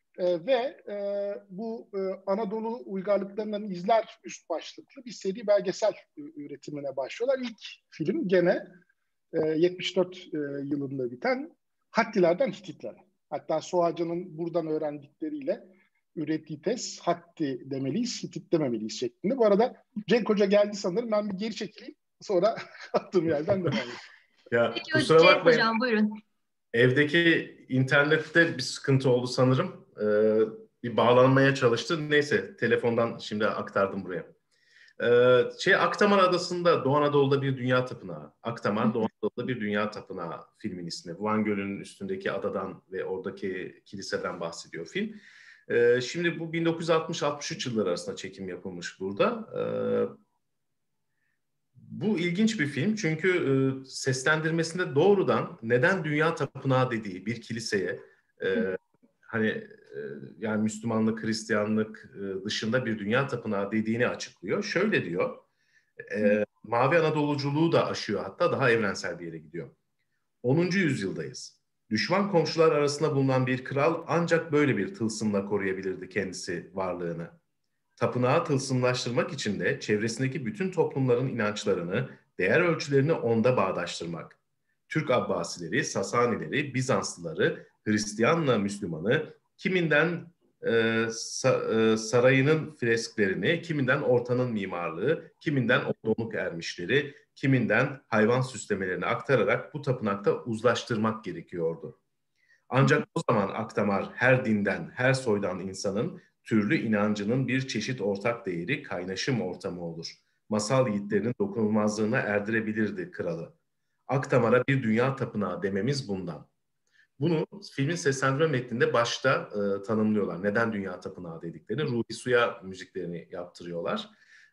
Bu Anadolu uygarlıklarından izler üst başlıklı bir seri belgesel üretimine başlıyorlar. İlk film gene 74 yılında biten Hattilerden Hititlere. Hatta Soğacı'nın buradan öğrendikleriyle ürettiği tez Hatti demeliyiz, Hitit dememeliyiz şeklinde. Bu arada Cenk Hoca geldi sanırım. Ben bir geri çekileyim. Sonra attığım yerden devam edeyim. Ya, Peki kusura Cenk bakmayın. Hocam buyurun. Evdeki internette bir sıkıntı oldu sanırım. Bir bağlanmaya çalıştı. Neyse, telefondan şimdi aktardım buraya. Akdamar Adası'nda Doğu Anadolu'da bir dünya tapınağı. Akdamar, Doğu Anadolu'da bir dünya tapınağı filmin ismi. Van Gölü'nün üstündeki adadan ve oradaki kiliseden bahsediyor film. Şimdi bu 1960-63 yılları arasında çekim yapılmış burada. Bu ilginç bir film çünkü seslendirmesinde doğrudan neden dünya tapınağı dediği bir kiliseye yani Müslümanlık, Hristiyanlık dışında bir dünya tapınağı dediğini açıklıyor. Şöyle diyor, Mavi Anadoluculuğu da aşıyor, hatta daha evrensel bir yere gidiyor. 10. yüzyıldayız. Düşman komşular arasında bulunan bir kral ancak böyle bir tılsımla koruyabilirdi kendisi varlığını. Tapınağı tılsımlaştırmak için de çevresindeki bütün toplumların inançlarını, değer ölçülerini onda bağdaştırmak. Türk Abbasileri, Sasanileri, Bizanslıları, Hristiyanla Müslümanı, kiminden sarayının fresklerini, kiminden ortanın mimarlığı, kiminden odonluk ermişleri, kiminden hayvan süslemelerini aktararak bu tapınakta uzlaştırmak gerekiyordu. Ancak o zaman Akdamar her dinden, her soydan insanın türlü inancının bir çeşit ortak değeri, kaynaşım ortamı olur. Masal yiğitlerinin dokunulmazlığına erdirebilirdi kralı. Akdamar'a bir dünya tapınağı dememiz bundan. Bunu filmin seslendirme metninde başta tanımlıyorlar. Neden dünya tapınağı dediklerini, Ruhi Suya müziklerini yaptırıyorlar.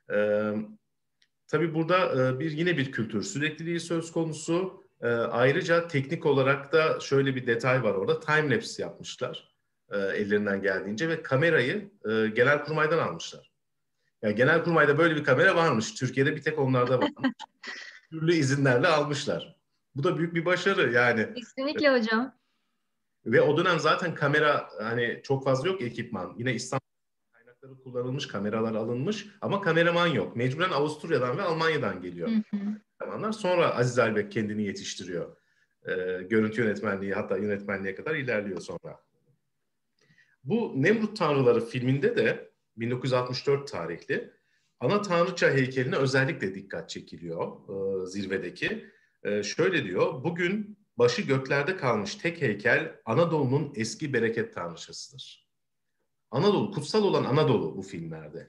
Tabii burada yine bir kültür sürekliliği söz konusu. Ayrıca teknik olarak da şöyle bir detay var orada. Timelapse yapmışlar ellerinden geldiğince ve kamerayı Genelkurmay'dan almışlar. Yani Genelkurmay'da böyle bir kamera varmış. Türkiye'de bir tek onlarda varmış. Türlü izinlerle almışlar. Bu da büyük bir başarı yani. Kesinlikle hocam. Ve o dönem zaten kamera hani çok fazla yok ekipman. Yine İstanbul kaynakları kullanılmış, kameralar alınmış ama kameraman yok. Mecburen Avusturya'dan ve Almanya'dan geliyor. Zamanlar. Sonra Aziz Albek kendini yetiştiriyor. Görüntü yönetmenliği, hatta yönetmenliğe kadar ilerliyor sonra. Bu Nemrut Tanrıları filminde de 1964 tarihli ana tanrıça heykeline özellikle dikkat çekiliyor zirvedeki. Şöyle diyor, bugün başı göklerde kalmış tek heykel Anadolu'nun eski bereket tanrıçasıdır. Anadolu, kutsal olan Anadolu bu filmlerde.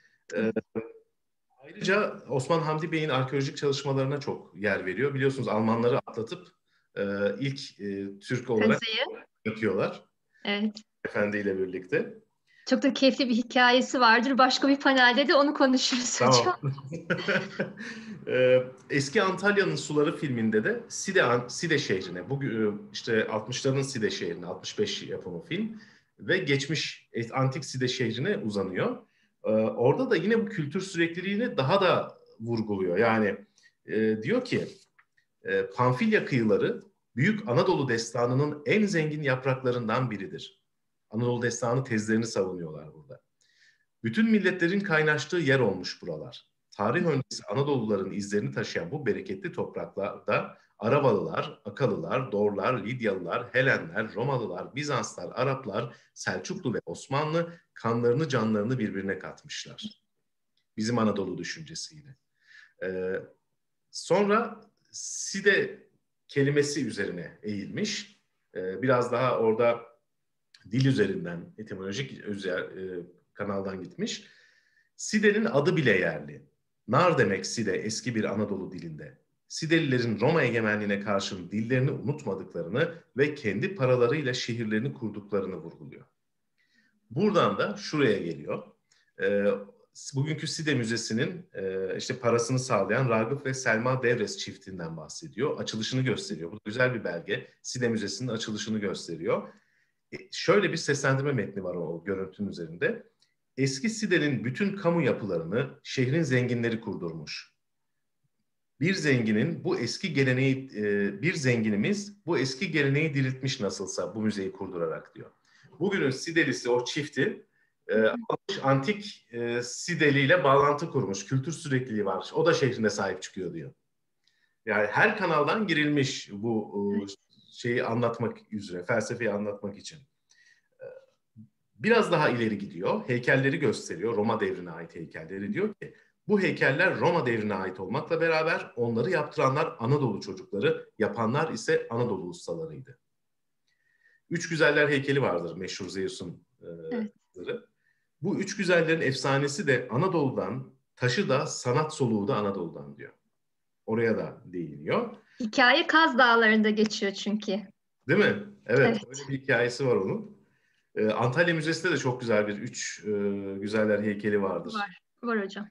Ayrıca Osman Hamdi Bey'in arkeolojik çalışmalarına çok yer veriyor. Biliyorsunuz Almanları atlatıp ilk Türk olarak yapıyorlar. Evet. Efendi ile birlikte. Çok da keyifli bir hikayesi vardır. Başka bir panelde de onu konuşuruz hocam. Eski Antalya'nın Suları filminde de Side şehrine, bugün işte 60'ların Side şehrine, 65 yapımı film ve geçmiş antik Side şehrine uzanıyor. Orada da yine bu kültür sürekliliğini daha da vurguluyor. Yani diyor ki Pamfilya kıyıları Büyük Anadolu Destanı'nın en zengin yapraklarından biridir. Anadolu Destanı tezlerini savunuyorlar burada. Bütün milletlerin kaynaştığı yer olmuş buralar. Tarih öncesi Anadoluların izlerini taşıyan bu bereketli topraklarda Arabalılar, Akalılar, Dorlar, Lidyalılar, Helenler, Romalılar, Bizanslar, Araplar, Selçuklu ve Osmanlı kanlarını canlarını birbirine katmışlar. Bizim Anadolu düşüncesiyle. Sonra Side kelimesi üzerine eğilmiş. Biraz daha orada dil üzerinden, etimolojik kanaldan gitmiş. Side'nin adı bile yerli. Nar demek Side eski bir Anadolu dilinde. Sidelilerin Roma egemenliğine karşın dillerini unutmadıklarını ve kendi paralarıyla şehirlerini kurduklarını vurguluyor. Buradan da şuraya geliyor. Bugünkü Side Müzesi'nin işte parasını sağlayan Ragıp ve Selma Devres çiftinden bahsediyor. Açılışını gösteriyor. Bu da güzel bir belge. Side Müzesi'nin açılışını gösteriyor. Şöyle bir seslendirme metni var o görüntünün üzerinde. Eski Side'nin bütün kamu yapılarını şehrin zenginleri kurdurmuş. Bir zenginimiz bu eski geleneği diriltmiş nasılsa bu müzeyi kurdurarak diyor. Bugünün Sidelisi o çifti antik Sideli ile bağlantı kurmuş. Kültür sürekliliği var. O da şehrine sahip çıkıyor diyor. Yani her kanaldan girilmiş bu şeyi anlatmak üzere, felsefeyi anlatmak için. Biraz daha ileri gidiyor. Heykelleri gösteriyor. Roma devrine ait heykelleri. Diyor ki bu heykeller Roma devrine ait olmakla beraber onları yaptıranlar Anadolu çocukları, yapanlar ise Anadolu ustalarıydı. Üç Güzeller heykeli vardır meşhur Zeus'un. Evet. Bu üç güzellerin efsanesi de Anadolu'dan, taşı da sanat soluğu da Anadolu'dan diyor. Oraya da değiniyor. Hikaye Kaz Dağları'nda geçiyor çünkü. Değil mi? Evet. Öyle bir hikayesi var onun. Antalya Müzesi'nde de çok güzel bir üç güzeller heykeli vardır. Var hocam.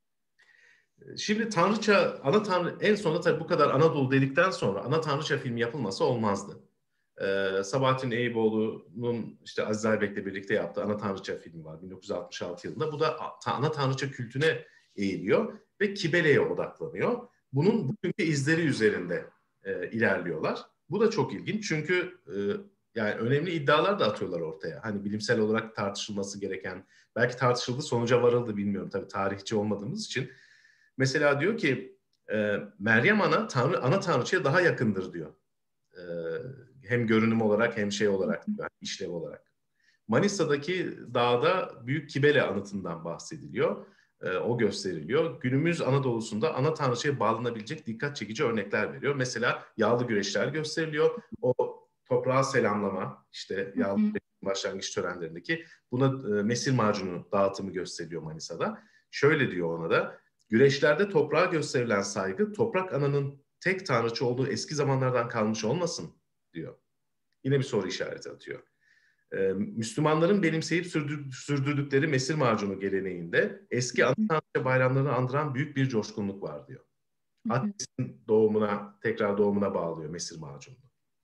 Şimdi Tanrıça, ana tanrı, en sonunda tabii bu kadar Anadolu dedikten sonra ana tanrıça filmi yapılması olmazdı. Sabahattin Eyüboğlu'nun işte Aziz Aybek'le birlikte yaptığı Ana Tanrıça filmi var 1966 yılında. Bu da ana tanrıça kültüne eğiliyor ve Kibele'ye odaklanıyor. Bunun bugünkü izleri üzerinde ilerliyorlar. Bu da çok ilginç çünkü yani önemli iddialar da atıyorlar ortaya. Hani bilimsel olarak tartışılması gereken, belki tartışıldı sonuca varıldı bilmiyorum tabii tarihçi olmadığımız için. Mesela diyor ki Meryem Ana ana tanrıçaya daha yakındır diyor. Hem görünüm olarak hem şey olarak, yani işlev olarak. Manisa'daki dağda Büyük Kibele anıtından bahsediliyor. O gösteriliyor. Günümüz Anadolu'sunda ana tanrıçaya bağlanabilecek dikkat çekici örnekler veriyor. Mesela yağlı güreşler gösteriliyor. O toprağa selamlama, işte yağlı güreşin başlangıç törenlerindeki buna mesir macunu dağıtımı gösteriliyor Manisa'da. Şöyle diyor ona da, güreşlerde toprağa gösterilen saygı toprak ananın tek tanrıçı olduğu eski zamanlardan kalmış olmasın diyor. Yine bir soru işareti atıyor. Müslümanların benimseyip sürdürdükleri mesir macunu geleneğinde eski ana tanrıça bayramlarını andıran büyük bir coşkunluk var diyor. Attis'in tekrar doğumuna bağlıyor mesir macununu.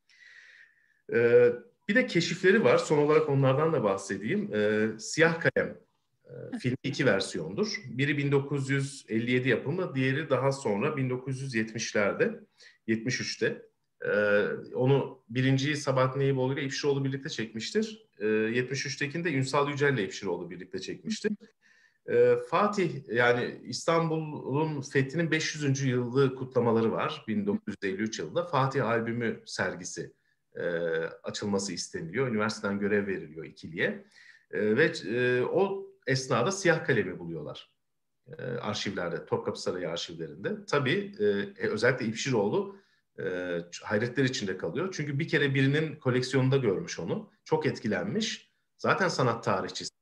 Bir de keşifleri var. Son olarak onlardan da bahsedeyim. Siyah Kalem filmi 2 versiyondur. Biri 1957 yapımı, diğeri daha sonra 1970'lerde, 73'te. Onu birinciyi Sabahattin Eyüboğlu ile İpşiroğlu birlikte çekmiştir. 73'tekini de Ünsal Yücel ile İpşiroğlu birlikte çekmiştir. Fatih, yani İstanbul'un fethinin 500. yılı kutlamaları var. 1953 yılında Fatih albümü sergisi açılması isteniliyor. Üniversiteden görev veriliyor ikiliye. Ve o esnada Siyah Kalem'i buluyorlar arşivlerde, Topkapı Sarayı arşivlerinde. Tabii özellikle İpşiroğlu hayretler içinde kalıyor. Çünkü bir kere birinin koleksiyonunda görmüş onu. Çok etkilenmiş. Zaten sanat tarihçisi.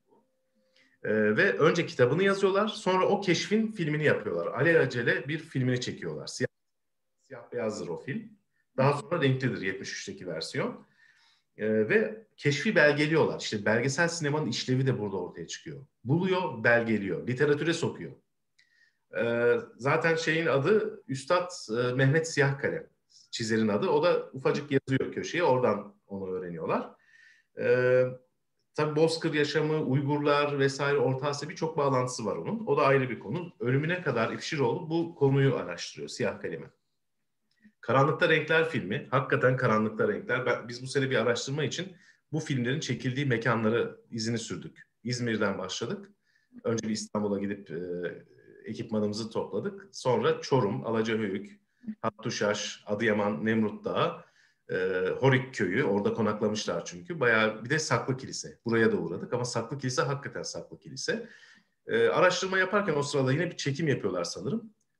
Ve önce kitabını yazıyorlar. Sonra o keşfin filmini yapıyorlar. Alelacele bir filmini çekiyorlar. Siyah beyazdır o film. Daha sonra renklidir 73'teki versiyon. Ve keşfi belgeliyorlar. İşte belgesel sinemanın işlevi de burada ortaya çıkıyor. Buluyor, belgeliyor. Literatüre sokuyor. Zaten şeyin adı Üstad Mehmet Siyahkalem. Çizerin adı. O da ufacık yazıyor köşeye. Oradan onu öğreniyorlar. Tabii Bozkır yaşamı, Uygurlar vesaire, Orta Asya birçok bağlantısı var onun. O da ayrı bir konu. Ölümüne kadar İpşiroğlu bu konuyu araştırıyor, Siyah Kalem'i. Karanlıkta Renkler filmi, hakikaten Karanlıkta Renkler. Biz bu sene bir araştırma için bu filmlerin çekildiği mekanları izini sürdük. İzmir'den başladık. Önce bir İstanbul'a gidip ekipmanımızı topladık. Sonra Çorum, Alacahöyük, Hattuşaş, Adıyaman, Nemrut Dağı, Horik Köyü, orada konaklamışlar çünkü. Bayağı bir de Saklı Kilise. Buraya da uğradık ama Saklı Kilise hakikaten Saklı Kilise. Araştırma yaparken o sırada yine bir çekim yapıyorlar sanırım.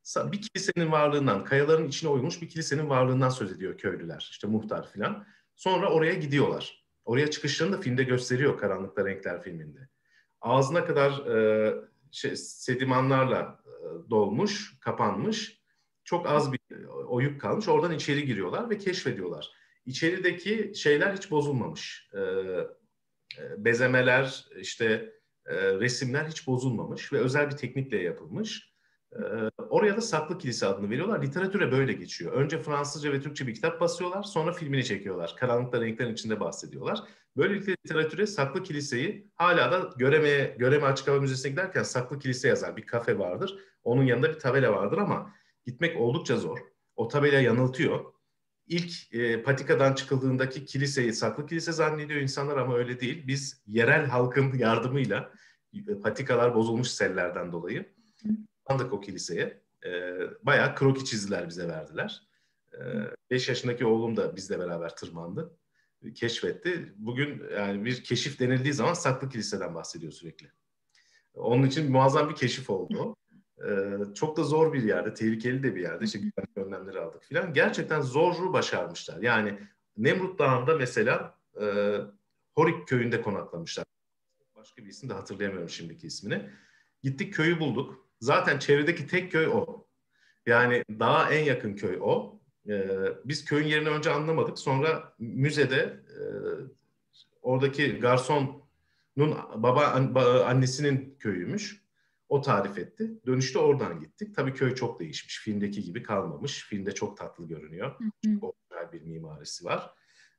Bir kilisenin varlığından, kayaların içine oyulmuş bir kilisenin varlığından söz ediyor köylüler, işte muhtar filan. Sonra oraya gidiyorlar. Oraya çıkışlarını da filmde gösteriyor, Karanlıkta Renkler filminde. Ağzına kadar sedimanlarla dolmuş, kapanmış. Çok az bir oyuk kalmış. Oradan içeri giriyorlar ve keşfediyorlar. İçerideki şeyler hiç bozulmamış. Bezemeler, işte resimler hiç bozulmamış ve özel bir teknikle yapılmış. Oraya da Saklı Kilise adını veriyorlar. Literatüre böyle geçiyor. Önce Fransızca ve Türkçe bir kitap basıyorlar, sonra filmini çekiyorlar. Karanlıkta Renklerin içinde bahsediyorlar. Böylelikle literatüre Saklı Kilise'yi hala da Göreme Açık Hava Müzesi'ne giderken Saklı Kilise yazar. Bir kafe vardır. Onun yanında bir tabela vardır ama gitmek oldukça zor. O tabela yanıltıyor. İlk patikadan çıkıldığındaki kiliseyi Saklı Kilise zannediyor insanlar ama öyle değil. Biz yerel halkın yardımıyla patikalar bozulmuş sellerden dolayı andık o kiliseye. Bayağı kroki çizdiler, bize verdiler. 5 yaşındaki oğlum da bizle beraber tırmandı. Keşfetti. Bugün yani bir keşif denildiği zaman Saklı Kilise'den bahsediyor sürekli. Onun için muazzam bir keşif oldu. Çok da zor bir yerde, tehlikeli de bir yerde. İşte güvenlik önlemleri aldık filan. Gerçekten zoru başarmışlar. Yani Nemrut Dağı'nda mesela Horik köyünde konaklamışlar. Başka bir isim de hatırlayamıyorum şimdiki ismini. Gittik, köyü bulduk. Zaten çevredeki tek köy o. Yani dağa en yakın köy o. Biz köyün yerini önce anlamadık. Sonra müzede oradaki garsonun annesinin köyüymüş. O tarif etti. Dönüşte oradan gittik. Tabii köy çok değişmiş. Filmdeki gibi kalmamış. Filmde çok tatlı görünüyor. Çok orijinal bir mimarisi var.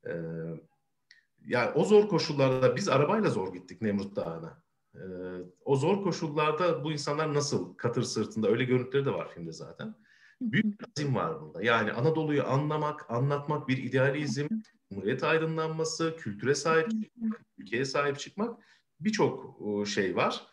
Yani o zor koşullarda biz arabayla zor gittik Nemrut Dağı'na. O zor koşullarda bu insanlar nasıl katır sırtında, öyle görüntüleri de var filmde zaten. Büyük bir azim var burada. Yani Anadolu'yu anlamak, anlatmak, bir idealizm, Cumhuriyet aydınlanması, kültüre sahip çıkmak, ülkeye sahip çıkmak, birçok şey var.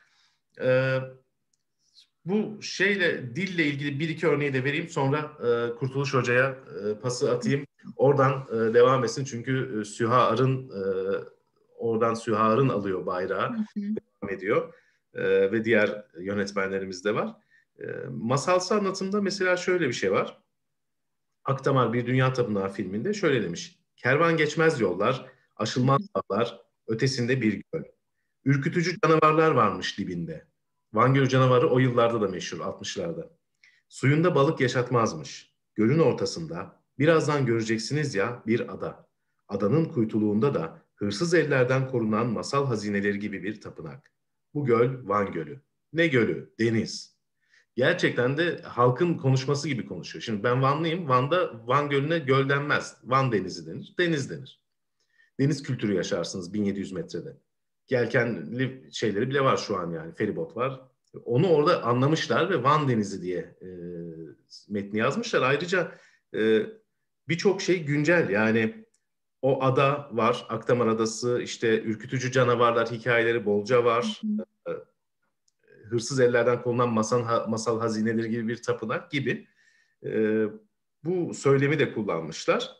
Bu dille ilgili bir iki örneği de vereyim. Sonra Kurtuluş Hoca'ya pası atayım. Oradan devam etsin. Çünkü Süha Arın oradan Süha Arın alıyor bayrağı. Devam ediyor. Ve diğer yönetmenlerimiz de var. Masalsı anlatımda mesela şöyle bir şey var. Akdamar Bir Dünya Tapınağı filminde şöyle demiş. Kervan geçmez yollar, aşılmaz dağlar, ötesinde bir göl. Ürkütücü canavarlar varmış dibinde. Van Gölü canavarı o yıllarda da meşhur, 60'larda. Suyunda balık yaşatmazmış. Gölün ortasında, birazdan göreceksiniz ya, bir ada. Adanın kuytuluğunda da hırsız ellerden korunan masal hazineleri gibi bir tapınak. Bu göl Van Gölü. Ne gölü? Deniz. Gerçekten de halkın konuşması gibi konuşuyor. Şimdi ben Vanlıyım. Van'da Van Gölü'ne göl denmez. Van Denizi denir. Deniz denir. Deniz kültürü yaşarsınız 1700 metrede. Yelkenli şeyleri bile var şu an yani. Feribot var. Onu orada anlamışlar ve Van Denizi diye metni yazmışlar. Ayrıca birçok şey güncel. Yani o ada var. Akdamar Adası, işte ürkütücü canavarlar hikayeleri bolca var. Hırsız ellerden korunan masal hazineleri gibi bir tapınak gibi. Bu söylemi de kullanmışlar.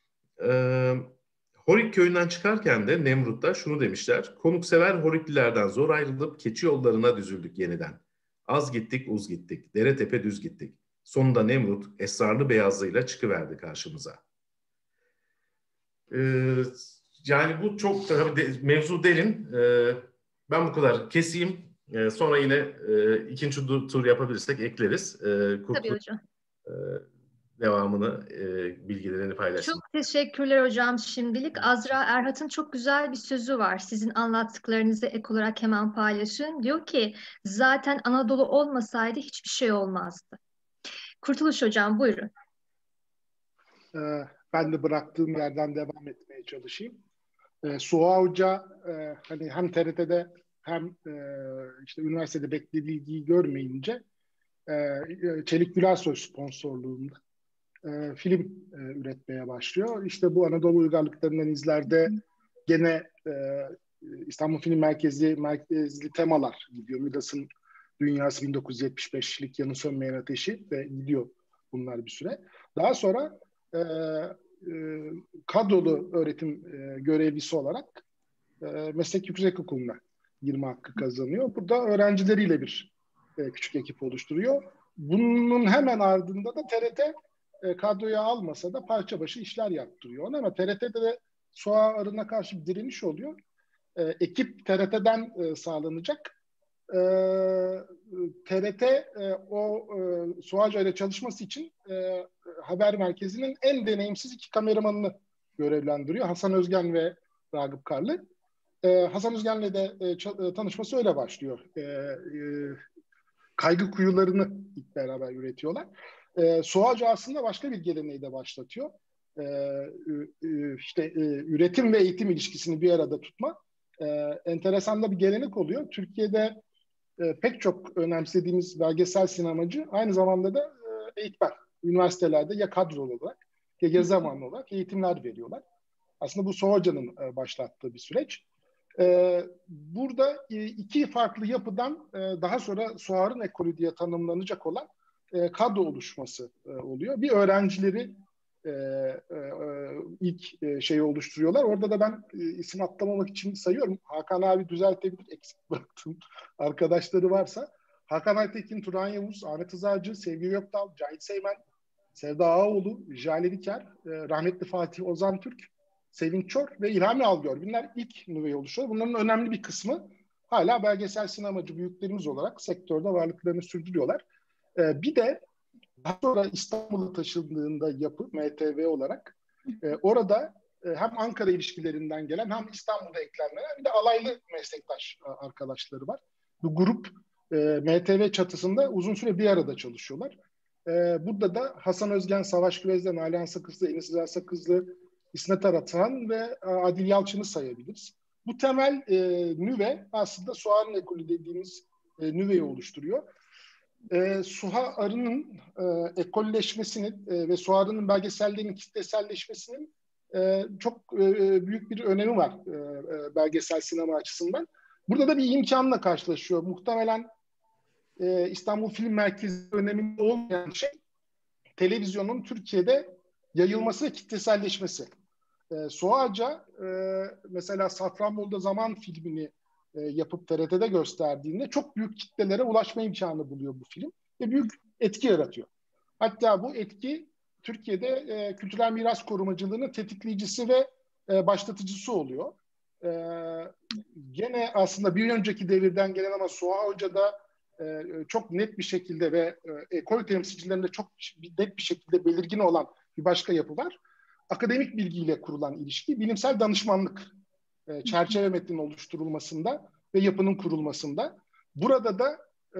Horik köyünden çıkarken de Nemrut'ta şunu demişler. Konuksever Horiklilerden zor ayrılıp keçi yollarına düzüldük yeniden. Az gittik, uz gittik. Dere tepe düz gittik. Sonunda Nemrut esrarlı beyazlığıyla çıkıverdi karşımıza. Yani bu çok tabii mevzu derin. Ben bu kadar keseyim. Sonra yine ikinci tur yapabilirsek ekleriz. Tabii hocam. Devamını, bilgilerini paylaşsın. Çok teşekkürler hocam şimdilik. Azra Erhat'ın çok güzel bir sözü var. Sizin anlattıklarınızı ek olarak hemen paylaşın. Diyor ki zaten Anadolu olmasaydı hiçbir şey olmazdı. Kurtuluş hocam buyurun. Ben de bıraktığım yerden devam etmeye çalışayım. Suha Hoca hani hem TRT'de hem işte üniversitede beklediği ilgiyi görmeyince Çelik Gülersoy sponsorluğunda film üretmeye başlıyor. İşte bu Anadolu Uygarlıklarından izlerde gene İstanbul Film merkezli temalar gidiyor. Midas'ın Dünyası 1975'lik Yanı Sönmeyen Ateşi ve gidiyor bunlar bir süre. Daha sonra kadrolu öğretim görevlisi olarak Meslek Yüksekokulu'na girme hakkı kazanıyor. Burada öğrencileriyle bir küçük ekip oluşturuyor. bunun hemen ardında da TRT kadroya almasa da parça başı işler yaptırıyor ona, ama TRT'de de SOA arına karşı bir direniş oluyor. Ekip TRT'den sağlanacak. TRT o SOACA ile çalışması için haber merkezinin en deneyimsiz 2 kameramanını görevlendiriyor. Hasan Özgen ve Ragıp Karlı. Hasan Özgen'le de tanışması öyle başlıyor. Kaygı kuyularını ilk beraber üretiyorlar. SOACA aslında başka bir geleneği de başlatıyor. Üretim ve eğitim ilişkisini bir arada tutma. Enteresan da bir gelenek oluyor. Türkiye'de pek çok önemsediğimiz belgesel sinemacı aynı zamanda da eğitmen. Üniversitelerde ya kadrolu olarak ya yarı zamanlı olarak eğitimler veriyorlar. Aslında bu SOACA'nın başlattığı bir süreç. Burada 2 farklı yapıdan daha sonra SOAR'ın ekolü diye tanımlanacak olan kadro oluşması oluyor. Bir öğrencileri ilk şeyi oluşturuyorlar. Orada da ben isim atlamamak için sayıyorum. Hakan abi düzeltebilir, eksik bıraktım arkadaşları varsa. Hakan Aytekin, Turan Yavuz, Ahmet Hızarcı, Sevgi Gökdal, Cahit Seymen, Sevda Ağaoğlu, Jale Diker, rahmetli Fatih Ozan Türk, Sevinç Çor ve İlhami Algör. Bunlar ilk nüveyi oluşuyor. Bunların önemli bir kısmı hala belgesel sinemacı büyüklerimiz olarak sektörde varlıklarını sürdürüyorlar. Bir de daha sonra İstanbul'a taşındığında yapı MTV olarak orada hem Ankara ilişkilerinden gelen hem İstanbul'da eklenmeyen bir de alaylı meslektaş arkadaşları var. Bu grup MTV çatısında uzun süre bir arada çalışıyorlar. Burada da Hasan Özgen, Savaş Güvez'den, Nalan Sakızlı, Enis Rıza Sakızlı, İsmet Aratan ve Adil Yalçın'ı sayabiliriz. Bu temel nüve aslında SOAR'ın ekolü dediğimiz nüveyi oluşturuyor. SUHA arının ekolleşmesinin ve SOAR'ın belgesellerinin kitleselleşmesinin çok büyük bir önemi var belgesel sinema açısından. Burada da bir imkanla karşılaşıyor. Muhtemelen İstanbul Film Merkezi öneminde olmayan şey televizyonun Türkiye'de yayılması ve kitleselleşmesi. SOACA mesela Safranbolu'da Zaman filmini yapıp TRT'de gösterdiğinde çok büyük kitlelere ulaşma imkanı buluyor bu film ve büyük etki yaratıyor. Hatta bu etki Türkiye'de kültürel miras korumacılığının tetikleyicisi ve başlatıcısı oluyor. Gene aslında bir önceki devirden gelen ama SOACA'da çok net bir şekilde ve ekol temsilcilerinde çok net bir şekilde belirgin olan bir başka yapı var. Akademik bilgiyle kurulan ilişki, bilimsel danışmanlık çerçeve metninin oluşturulmasında ve yapının kurulmasında. Burada da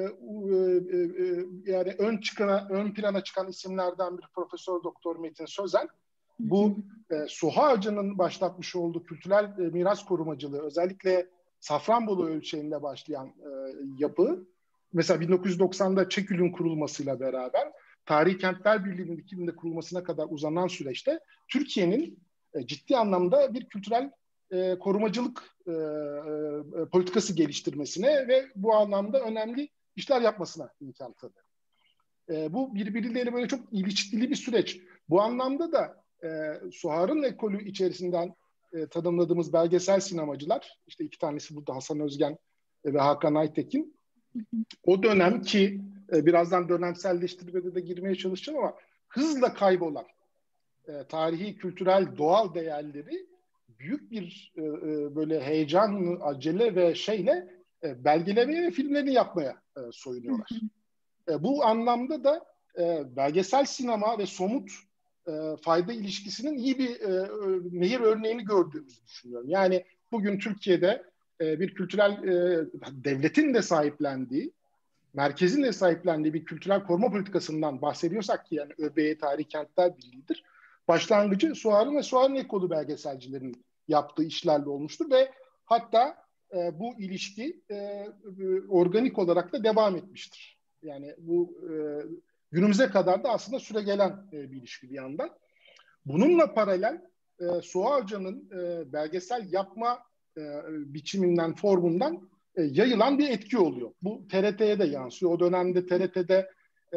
yani ön plana çıkan isimlerden bir Profesör Doktor Metin Sözen. Bu SOACA'nın başlatmış olduğu kültürel miras korumacılığı, özellikle Safranbolu ölçeğinde başlayan yapı, mesela 1990'da Çekül'ün kurulmasıyla beraber Tarihi Kentler Birliği'nin 2000'de kurulmasına kadar uzanan süreçte Türkiye'nin ciddi anlamda bir kültürel korumacılık politikası geliştirmesine ve bu anlamda önemli işler yapmasına imkan tanıyor. Bu birbirleriyle böyle çok ilişkili bir süreç. Bu anlamda da SOAR'ın ekolü içerisinden tanımladığımız belgesel sinemacılar, işte 2 tanesi burada Hasan Özgen ve Hakan Aytekin, o dönem ki birazdan dönemselleştirmede de girmeye çalışacağım ama hızla kaybolan tarihi, kültürel, doğal değerleri büyük bir böyle heyecan, acele ve şeyle belgelemeye ve filmlerini yapmaya soyunuyorlar. Bu anlamda da belgesel sinema ve somut fayda ilişkisinin iyi bir nehir örneğini gördüğümüzü düşünüyorum. Yani bugün Türkiye'de bir kültürel devletin de sahiplendiği, merkezin de sahiplendiği bir kültürel koruma politikasından bahsediyorsak ki yani ÖBE Tarihi Kentler Birliği'dir. Başlangıcı SOAR'ın ve SOAR'ın ekolu belgeselcilerin yaptığı işlerle olmuştur ve hatta bu ilişki organik olarak da devam etmiştir. Yani bu günümüze kadar da aslında süregelen bir ilişki bir yandan. Bununla paralel SOACA'nın belgesel yapma biçiminden, formundan yayılan bir etki oluyor. Bu TRT'ye de yansıyor. O dönemde TRT'de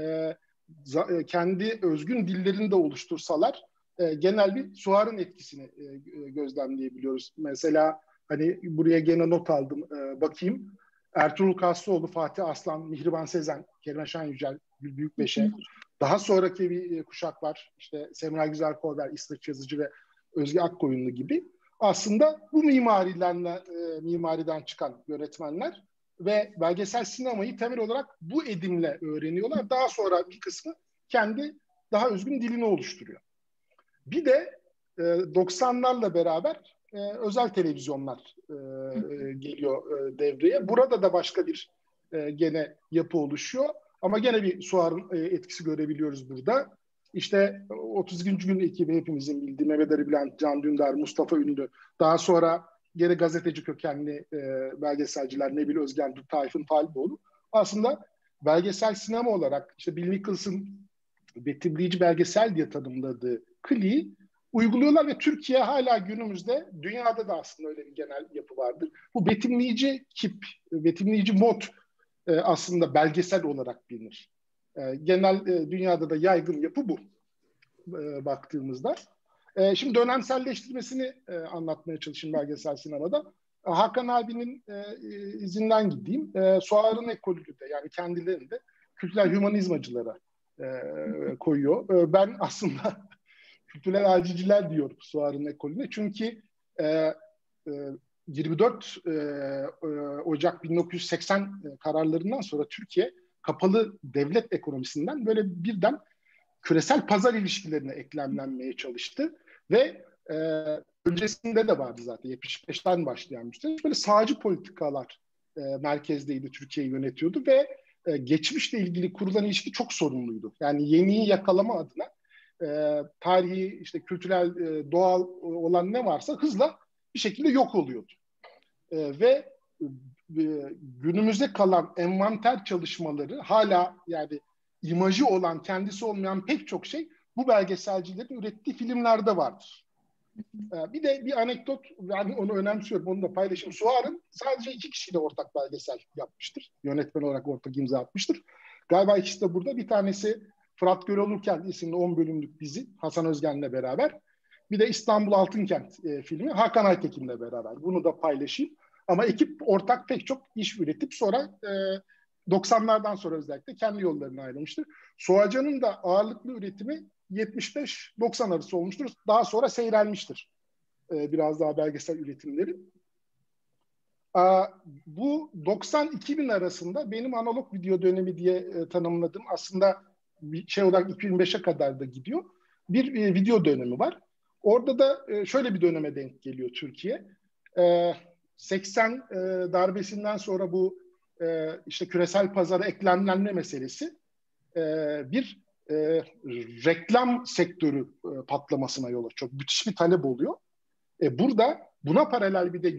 kendi özgün dillerini de oluştursalar genel bir SOAR'ın etkisini gözlemleyebiliyoruz. Mesela hani buraya gene not aldım, bakayım. Ertuğrul Kaslıoğlu, Fatih Aslan, Mihriban Sezen, Kerem Şen Yücel, Büyük Beşe. Daha sonraki bir kuşak var. İşte Semra Güzelkorber, İsveç Yazıcı ve Özge Akkoyunlu gibi. Aslında bu mimariden çıkan yönetmenler ve belgesel sinemayı temel olarak bu edimle öğreniyorlar. Daha sonra bir kısmı kendi daha özgün dilini oluşturuyor. Bir de 90'larla beraber özel televizyonlar geliyor devreye. Burada da başka bir gene yapı oluşuyor. Ama gene bir Suar'ın etkisi görebiliyoruz burada. İşte 32. gün ekibi hepimizin bildiği Mehmet Ali Bülent, Can Dündar, Mustafa Ünlü. Daha sonra gene gazeteci kökenli belgeselciler Nebil Özgen, Tayfun Talboğlu. Aslında belgesel sinema olarak işte Bill Nicholson betimleyici belgesel diye tanımladığı kliği uyguluyorlar ve Türkiye hala günümüzde, dünyada da aslında öyle bir genel yapı vardır. Bu betimleyici kip, betimleyici mod aslında belgesel olarak bilinir. Genel dünyada da yaygın yapı bu baktığımızda. Şimdi dönemselleştirmesini anlatmaya çalışayım belgesel sinemada. Hakan abinin izinden gideyim. Suar'ın ekolü de yani kendilerini de kültürel hümanizmacılara koyuyor. Ben aslında kültürel acilciler diyorum Suar'ın ekolüne. Çünkü 24 Ocak 1980 kararlarından sonra Türkiye kapalı devlet ekonomisinden böyle birden küresel pazar ilişkilerine eklemlenmeye çalıştı ve öncesinde de vardı zaten 75'ten başlayan bir böyle sağcı politikalar merkezdeydi, Türkiye'yi yönetiyordu ve geçmişle ilgili kurulan ilişki çok sorunluydu. Yani yeniyi yakalama adına tarihi, işte kültürel, doğal olan ne varsa hızla bir şekilde yok oluyordu. Ve günümüzde kalan envanter çalışmaları hala yani imajı olan, kendisi olmayan pek çok şey bu belgeselcilerin ürettiği filmlerde vardır. Bir de bir anekdot, yani onu önemsiyorum, onu da paylaşayım. Suar'ın sadece 2 kişiyle ortak belgesel yapmıştır. Yönetmen olarak ortak imza atmıştır. Galiba ikisi de burada. Bir tanesi Fırat Göl Olurken isimli 10 bölümlük dizi Hasan Özgen'le beraber. Bir de İstanbul Altınkent filmi Hakan Aytekin'le beraber. Bunu da paylaşayım. Ama ekip ortak pek çok iş üretip sonra 90'lardan sonra özellikle kendi yollarına ayrılmıştır. Suacan'ın da ağırlıklı üretimi 75-90 arası olmuştur. Daha sonra seyrelmiştir. Biraz daha belgesel üretimleri. Bu 90-2000 arasında benim analog video dönemi diye tanımladığım, aslında bir şey olarak 2005'e kadar da gidiyor, bir video dönemi var. Orada da şöyle bir döneme denk geliyor Türkiye. 80 darbesinden sonra bu işte küresel pazara eklemlenme meselesi bir reklam sektörü patlamasına yol açıyor. Müthiş bir talep oluyor. Burada buna paralel bir de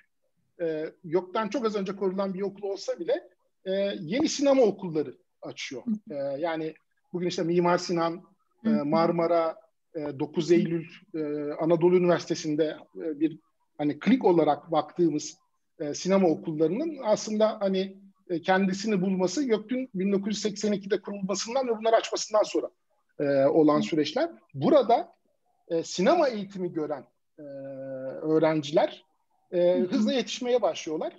YÖK'ten çok az önce kurulan bir okul olsa bile yeni sinema okulları açıyor. Yani bugün işte Mimar Sinan, Marmara, 9 Eylül, Anadolu Üniversitesi'nde bir hani klik olarak baktığımız sinema okullarının aslında hani kendisini bulması YÖK'ün 1982'de kurulmasından ve bunları açmasından sonra olan süreçler. Burada sinema eğitimi gören öğrenciler hızla yetişmeye başlıyorlar.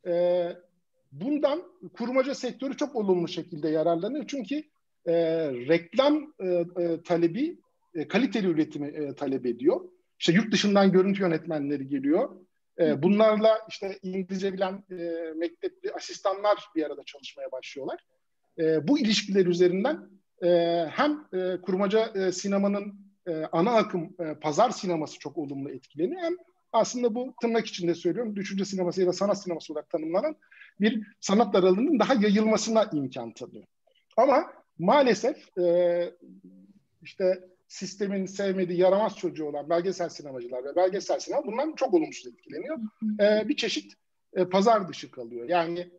Bundan kurmaca sektörü çok olumlu şekilde yararlanıyor. Çünkü reklam talebi kaliteli üretimi talep ediyor. İşte yurt dışından görüntü yönetmenleri geliyor. Bunlarla işte İngilizce bilen mektepli asistanlar bir arada çalışmaya başlıyorlar. Bu ilişkiler üzerinden hem kurmaca sinemanın ana akım pazar sineması çok olumlu etkileniyor, hem aslında bu tırnak içinde söylüyorum düşünce sineması ya da sanat sineması olarak tanımlanan bir sanat aralığının daha yayılmasına imkan tanıyor. Ama maalesef işte sistemin sevmediği yaramaz çocuğu olan belgesel sinemacılar ve belgesel sinema bundan çok olumsuz etkileniyor. Bir çeşit pazar dışı kalıyor. Yani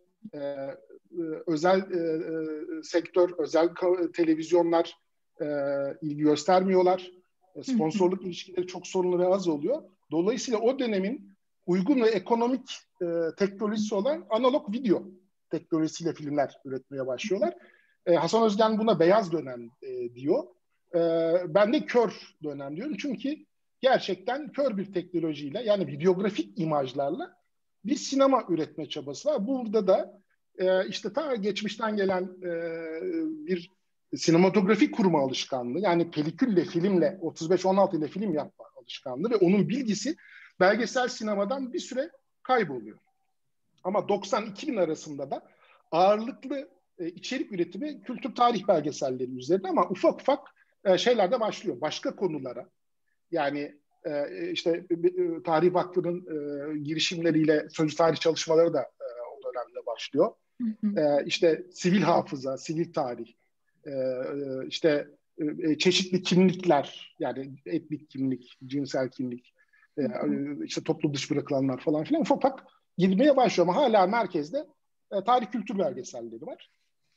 özel sektör, özel televizyonlar ilgi göstermiyorlar. Sponsorluk ilişkileri çok sorunlu ve az oluyor. Dolayısıyla o dönemin uygun ve ekonomik teknolojisi olan analog video teknolojisiyle filmler üretmeye başlıyorlar. Hasan Özgen buna beyaz dönem diyor. Ben de kör dönem diyorum. Çünkü gerçekten kör bir teknolojiyle, yani videografik imajlarla bir sinema üretme çabası var. Burada da işte ta geçmişten gelen bir sinematografi kurma alışkanlığı, yani pelikülle, filmle, 35-16 ile film yapma alışkanlığı ve onun bilgisi belgesel sinemadan bir süre kayboluyor. Ama 90-2000 arasında da ağırlıklı içerik üretimi kültür tarih belgeselleri üzerine, ama ufak ufak şeyler de başlıyor. Başka konulara, yani işte Tarih Vakfı'nın girişimleriyle sözlü tarih çalışmaları da o dönemde başlıyor. İşte sivil hafıza, sivil tarih, işte çeşitli kimlikler, yani etnik kimlik, cinsel kimlik, işte toplum dışı bırakılanlar falan filan ufak ufak girmeye başlıyor, ama hala merkezde tarih kültür belgeselleri var.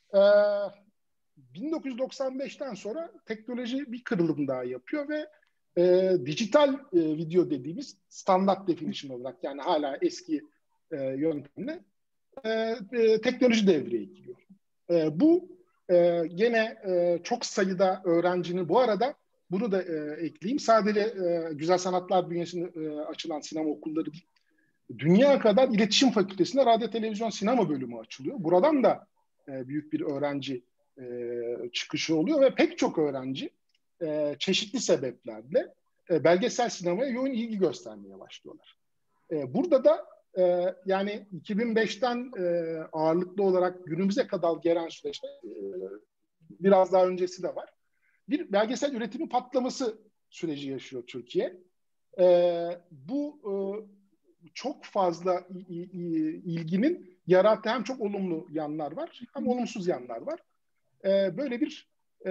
1995'ten sonra teknoloji bir kırılım daha yapıyor ve dijital video dediğimiz standart definition olarak, yani hala eski yöntemle teknoloji devreye giriyor. Bu gene çok sayıda öğrencinin, bu arada bunu da ekleyeyim, sadece güzel sanatlar bünyesinde açılan sinema okulları değil, dünya kadar iletişim fakültesinde radyo, televizyon, sinema bölümü açılıyor. Buradan da büyük bir öğrenci çıkışı oluyor ve pek çok öğrenci çeşitli sebeplerle belgesel sinemaya yoğun ilgi göstermeye başlıyorlar. Burada da yani 2005'ten ağırlıklı olarak günümüze kadar gelen süreçte biraz daha öncesi de var. Bir belgesel üretimi patlaması süreci yaşıyor Türkiye. Bu çok fazla ilginin yarattığı hem çok olumlu yanlar var, hem olumsuz yanlar var. Böyle bir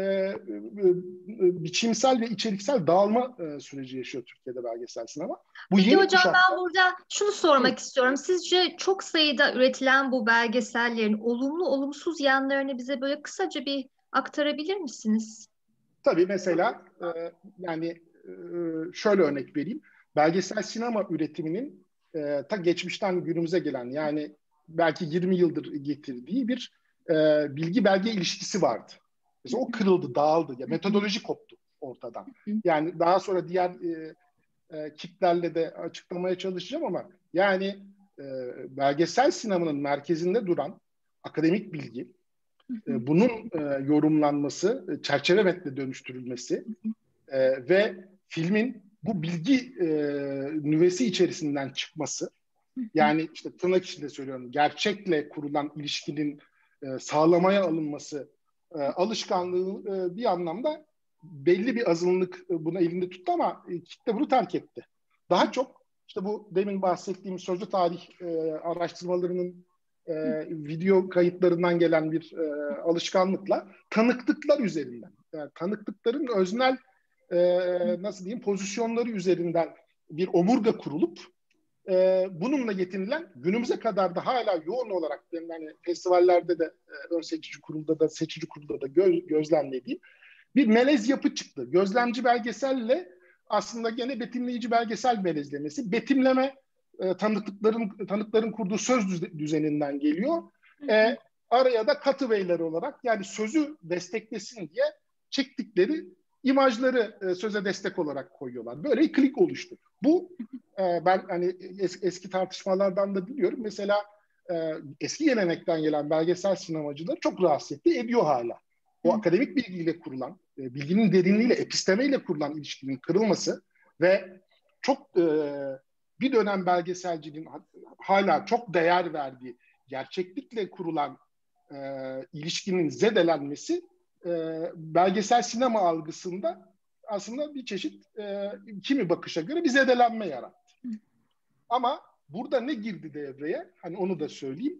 biçimsel ve içeriksel dağılma süreci yaşıyor Türkiye'de belgesel sinema. Bu Peki yeni hocam, kuşakta... ben burada şunu sormak istiyorum. Sizce çok sayıda üretilen bu belgesellerin olumlu olumsuz yanlarını bize böyle kısaca bir aktarabilir misiniz? Tabii, mesela yani şöyle örnek vereyim. Belgesel sinema üretiminin ta geçmişten günümüze gelen, yani belki 20 yıldır getirdiği bir bilgi belge ilişkisi vardı. Mesela o kırıldı, dağıldı. Ya, metodoloji koptu ortadan. Yani daha sonra diğer kitlerle de açıklamaya çalışacağım, ama yani belgesel sinemanın merkezinde duran akademik bilgi, bunun yorumlanması, çerçeve metne dönüştürülmesi ve filmin bu bilgi nüvesi içerisinden çıkması, yani işte tırnak içinde söylüyorum, gerçekle kurulan ilişkinin sağlamaya alınması alışkanlığı bir anlamda belli bir azınlık buna elinde tuttu, ama kitle bunu terk etti. Daha çok işte bu demin bahsettiğim sözlü tarih araştırmalarının video kayıtlarından gelen bir alışkanlıkla tanıklıklar üzerinden, yani tanıklıkların öznel nasıl diyeyim, pozisyonları üzerinden bir omurga kurulup bununla yetinilen, günümüze kadar da hala yoğun olarak, yani festivallerde de ön seçici kurulda da seçici kurulda da gözlemlediğim bir melez yapı çıktı. Gözlemci belgeselle aslında gene betimleyici belgesel melezlemesi. Betimleme tanıkların kurduğu söz düzeninden geliyor. Araya da cutaway'ler olarak, yani sözü desteklesin diye çektikleri imajları söze destek olarak koyuyorlar. Böyle bir klik oluştu. Bu ben hani eski tartışmalardan da biliyorum. Mesela eski gelenekten gelen belgesel sinemacıları çok rahatsız etti, ediyor hala. O akademik bilgiyle kurulan, bilginin derinliğiyle, epistemeyle kurulan ilişkinin kırılması ve çok bir dönem belgeselciliğin hala çok değer verdiği gerçeklikle kurulan ilişkinin zedelenmesi belgesel sinema algısında aslında bir çeşit kimi bakışa göre bir zedelenme yarattı. Ama burada ne girdi devreye? Hani onu da söyleyeyim.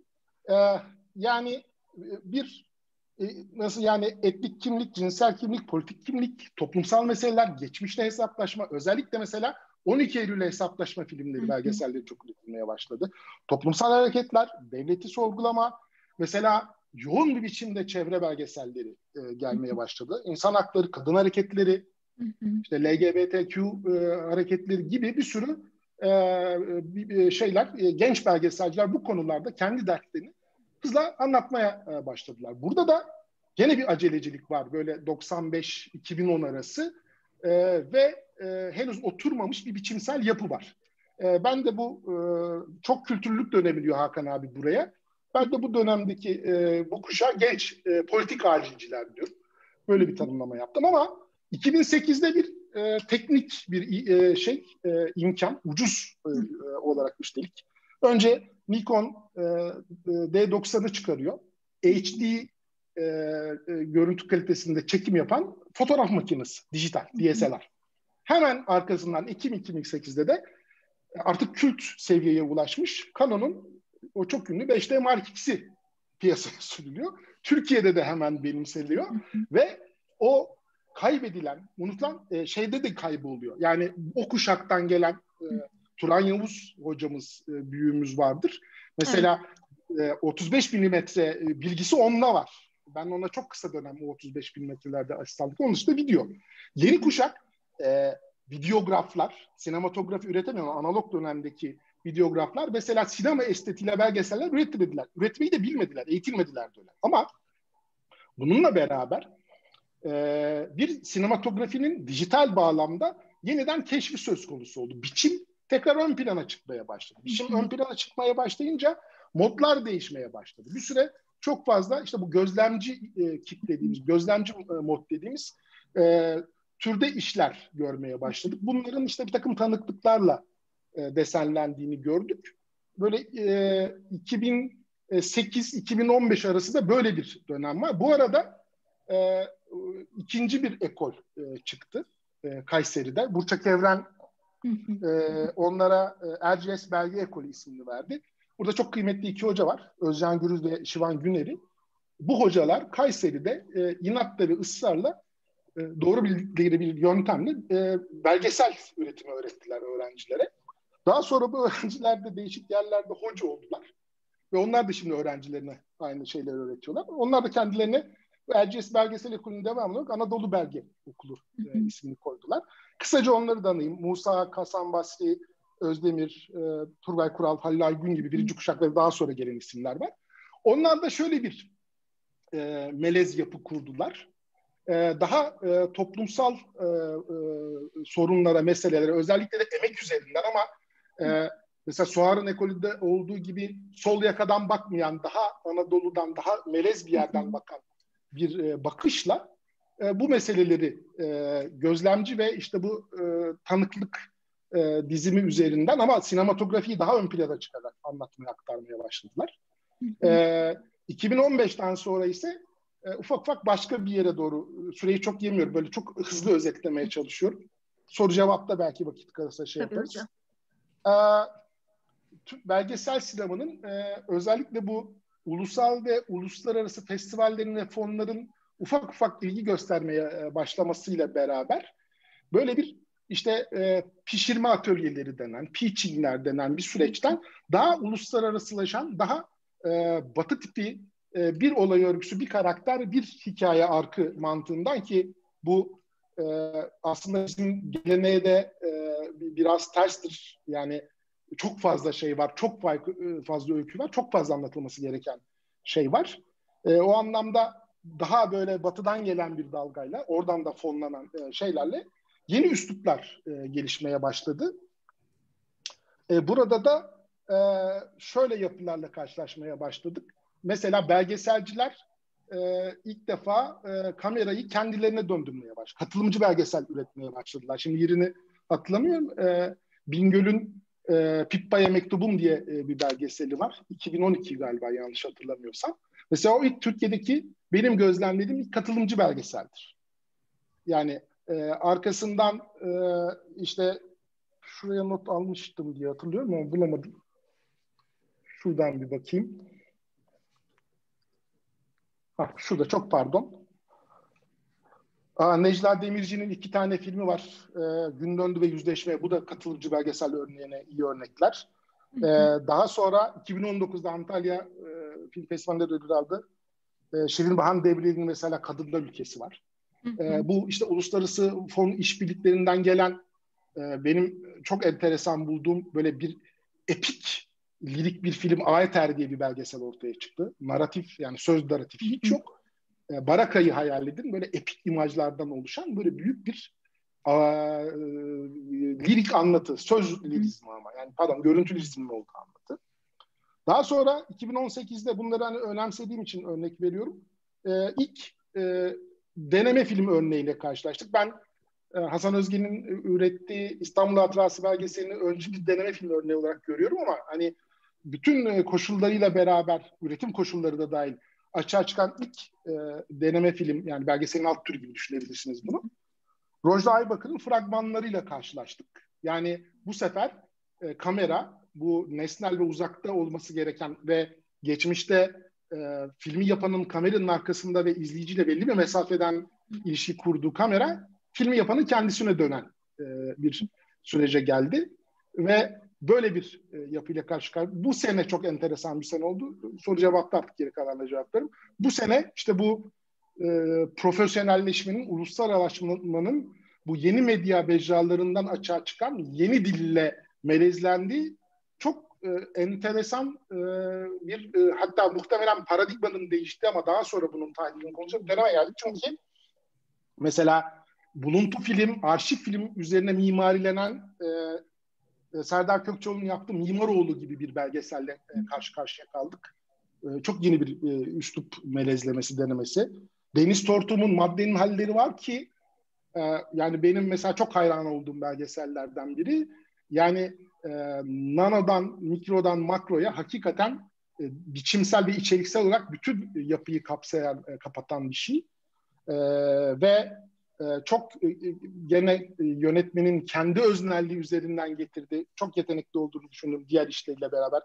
Yani bir nasıl, yani etnik kimlik, cinsel kimlik, politik kimlik, toplumsal meseleler, geçmişte hesaplaşma, özellikle mesela 12 Eylül hesaplaşma filmleri, belgeselleri çok üretilmeye başladı. Toplumsal hareketler, devleti sorgulama, mesela yoğun bir biçimde çevre belgeselleri gelmeye başladı. İnsan hakları, kadın hareketleri, işte LGBTQ hareketleri gibi bir sürü şeyler, genç belgeselciler bu konularda kendi dertlerini hızla anlatmaya başladılar. Burada da gene bir acelecilik var, böyle 95-2010 arası ve henüz oturmamış bir biçimsel yapı var. Ben de bu çok kültürlülük dönebiliyor Hakan abi buraya. Ben de bu dönemdeki bu kuşağa genç politik halciler diyorum. Böyle bir tanımlama yaptım ama 2008'de bir teknik bir imkan, ucuz olarak üstelik. Önce Nikon D90'ı çıkarıyor. HD görüntü kalitesinde çekim yapan fotoğraf makinesi, dijital, DSLR. Hemen arkasından Ekim 2008'de de artık kült seviyeye ulaşmış Canon'un o çok ünlü 5D Mark II'si piyasaya sürülüyor. Türkiye'de de hemen benimseliyor ve o kaybedilen, unutulan şeyde de kayboluyor. Yani o kuşaktan gelen Turan Yavuz hocamız, büyüğümüz vardır. Mesela 35 milimetre bilgisi onunla var. Ben ona çok kısa dönem o 35 milimetrelerde asistanlık. Onun dışında video. Yeni kuşak videograflar, sinematografi üretemeyen analog dönemdeki videograflar mesela sinema estetiğiyle belgeseller üretmediler. Üretmeyi de bilmediler, eğitilmediler diyorlar. Ama bununla beraber bir sinematografinin dijital bağlamda yeniden keşfi söz konusu oldu. Biçim tekrar ön plana çıkmaya başladı. Biçim ön plana çıkmaya başlayınca modlar değişmeye başladı. Bir süre çok fazla işte bu gözlemci kit dediğimiz, gözlemci mod dediğimiz türde işler görmeye başladık. Bunların işte bir takım tanıklıklarla desenlendiğini gördük. Böyle 2008-2015 arasında böyle bir dönem var. Bu arada ikinci bir ekol çıktı Kayseri'de. Burçak Evren onlara Erciyes Belge Ekolü ismini verdi. Burada çok kıymetli iki hoca var. Özcan Gürüz ve Şivan Güneri. Bu hocalar Kayseri'de inatla ve ısrarla doğru bildikleri bir yöntemle belgesel üretimi öğrettiler öğrencilere. Daha sonra bu öğrenciler de değişik yerlerde hoca oldular. Ve onlar da şimdi öğrencilerine aynı şeyleri öğretiyorlar. Onlar da kendilerine Erciyes Belgesel Okulu'nun devamlı olarak Anadolu Belge Okulu ismini koydular. Kısaca onları da anayım. Musa, Hasan Basri, Özdemir, Turgay Kural, Halil Aygün gibi birinci kuşakları daha sonra gelen isimler var. Onlar da şöyle bir melez yapı kurdular. Daha toplumsal sorunlara, meselelere, özellikle de emek üzerinden ama mesela Suar'ın ekolünde olduğu gibi sol yakadan bakmayan, daha Anadolu'dan, daha melez bir yerden bakan bir bakışla bu meseleleri gözlemci ve işte bu tanıklık dizimi üzerinden ama sinematografiyi daha ön plana çıkarak anlatmaya, aktarmaya başladılar. 2015'ten sonra ise ufak ufak başka bir yere doğru, süreyi çok yemiyorum, böyle çok hızlı özetlemeye çalışıyorum. Soru cevapta belki vakit kalırsa yaparız. Belgesel sinemanın özellikle bu ulusal ve uluslararası festivallerin ve fonların ufak ufak ilgi göstermeye başlamasıyla beraber böyle bir işte pişirme atölyeleri denen, pitchingler denen bir süreçten daha uluslararasılaşan, daha batı tipi bir olay örgüsü, bir karakter, bir hikaye arkı mantığından ki bu aslında bizim geleneğe de biraz terstir. Yani çok fazla şey var, çok fazla öykü var, çok fazla anlatılması gereken şey var. O anlamda daha böyle batıdan gelen bir dalgayla, oradan da fonlanan şeylerle yeni üsluplar gelişmeye başladı. Burada da şöyle yapılarla karşılaşmaya başladık. Mesela belgeselciler ilk defa kamerayı kendilerine döndürmeye başladı. Katılımcı belgesel üretmeye başladılar. Şimdi yerini hatırlamıyorum. Bingöl'ün Pippa'ya Mektubum diye bir belgeseli var. 2012 galiba, yanlış hatırlamıyorsam. Mesela o ilk Türkiye'deki benim gözlemlediğim ilk katılımcı belgeseldir. Yani arkasından işte şuraya not almıştım diye hatırlıyorum ama bulamadım. Şuradan bir bakayım. Şurada, çok pardon. Necla Demirci'nin 2 tane filmi var. Gün Döndü ve Yüzleşme. Bu da katılımcı belgesel örneğine iyi örnekler. Daha sonra 2019'da Antalya Film Festivali'nde ödül aldı. Şirin Bahan Devri'nin mesela Kadınlar Ülkesi var. Bu işte uluslararası fon işbirliklerinden gelen benim çok enteresan bulduğum böyle bir epik, lirik bir film, Ayeter diye bir belgesel ortaya çıktı. Narratif, yani söz narratif hiç yok. Baraka'yı hayal edin. Böyle epik imajlardan oluşan böyle büyük bir lirik anlatı. Söz lirizmi ama. Yani pardon, görüntü lirizmi oldu anlatı. Daha sonra 2018'de bunları hani önemsediğim için örnek veriyorum. İlk deneme filmi örneğiyle karşılaştık. Ben Hasan Özge'nin ürettiği İstanbul Hatırası belgeselini öncü bir deneme filmi örneği olarak görüyorum ama hani bütün koşullarıyla beraber, üretim koşulları da dahil açığa çıkan ilk deneme film, yani belgeselin alt türü gibi düşünebilirsiniz bunu. Rojda Aybakar'ın fragmanlarıyla karşılaştık. Yani bu sefer kamera, bu nesnel ve uzakta olması gereken ve geçmişte filmi yapanın kameranın arkasında ve izleyiciyle belli bir mesafeden ilişki kurduğu kamera, filmi yapanın kendisine dönen bir sürece geldi. Ve böyle bir yapıyla karşı karşıya. Bu sene çok enteresan bir sene oldu. Soru cevapta artık geri kalanla cevaplarım. Bu sene işte bu profesyonelleşmenin, uluslararasılaşmanın bu yeni medya mecralarından açığa çıkan yeni dille melezlendiği çok enteresan bir hatta muhtemelen paradigmanın değişti ama daha sonra bunun tahlilini konuşacağız. Döneme geldik. Çünkü mesela buluntu film, arşiv film üzerine mimarilenen Serdar Kökçeoğlu'nun yaptığı Mimaroğlu gibi bir belgeselle karşı karşıya kaldık. Çok yeni bir üslup melezlemesi, denemesi. Deniz Tortum'un Maddenin Halleri var ki yani benim mesela çok hayran olduğum belgesellerden biri. Yani nanodan, mikrodan makroya hakikaten biçimsel ve içeriksel olarak bütün yapıyı kapsayan, kapatan bir şey. Ve çok gene yönetmenin kendi öznelliği üzerinden getirdiği, çok yetenekli olduğunu düşündüğüm diğer işleriyle beraber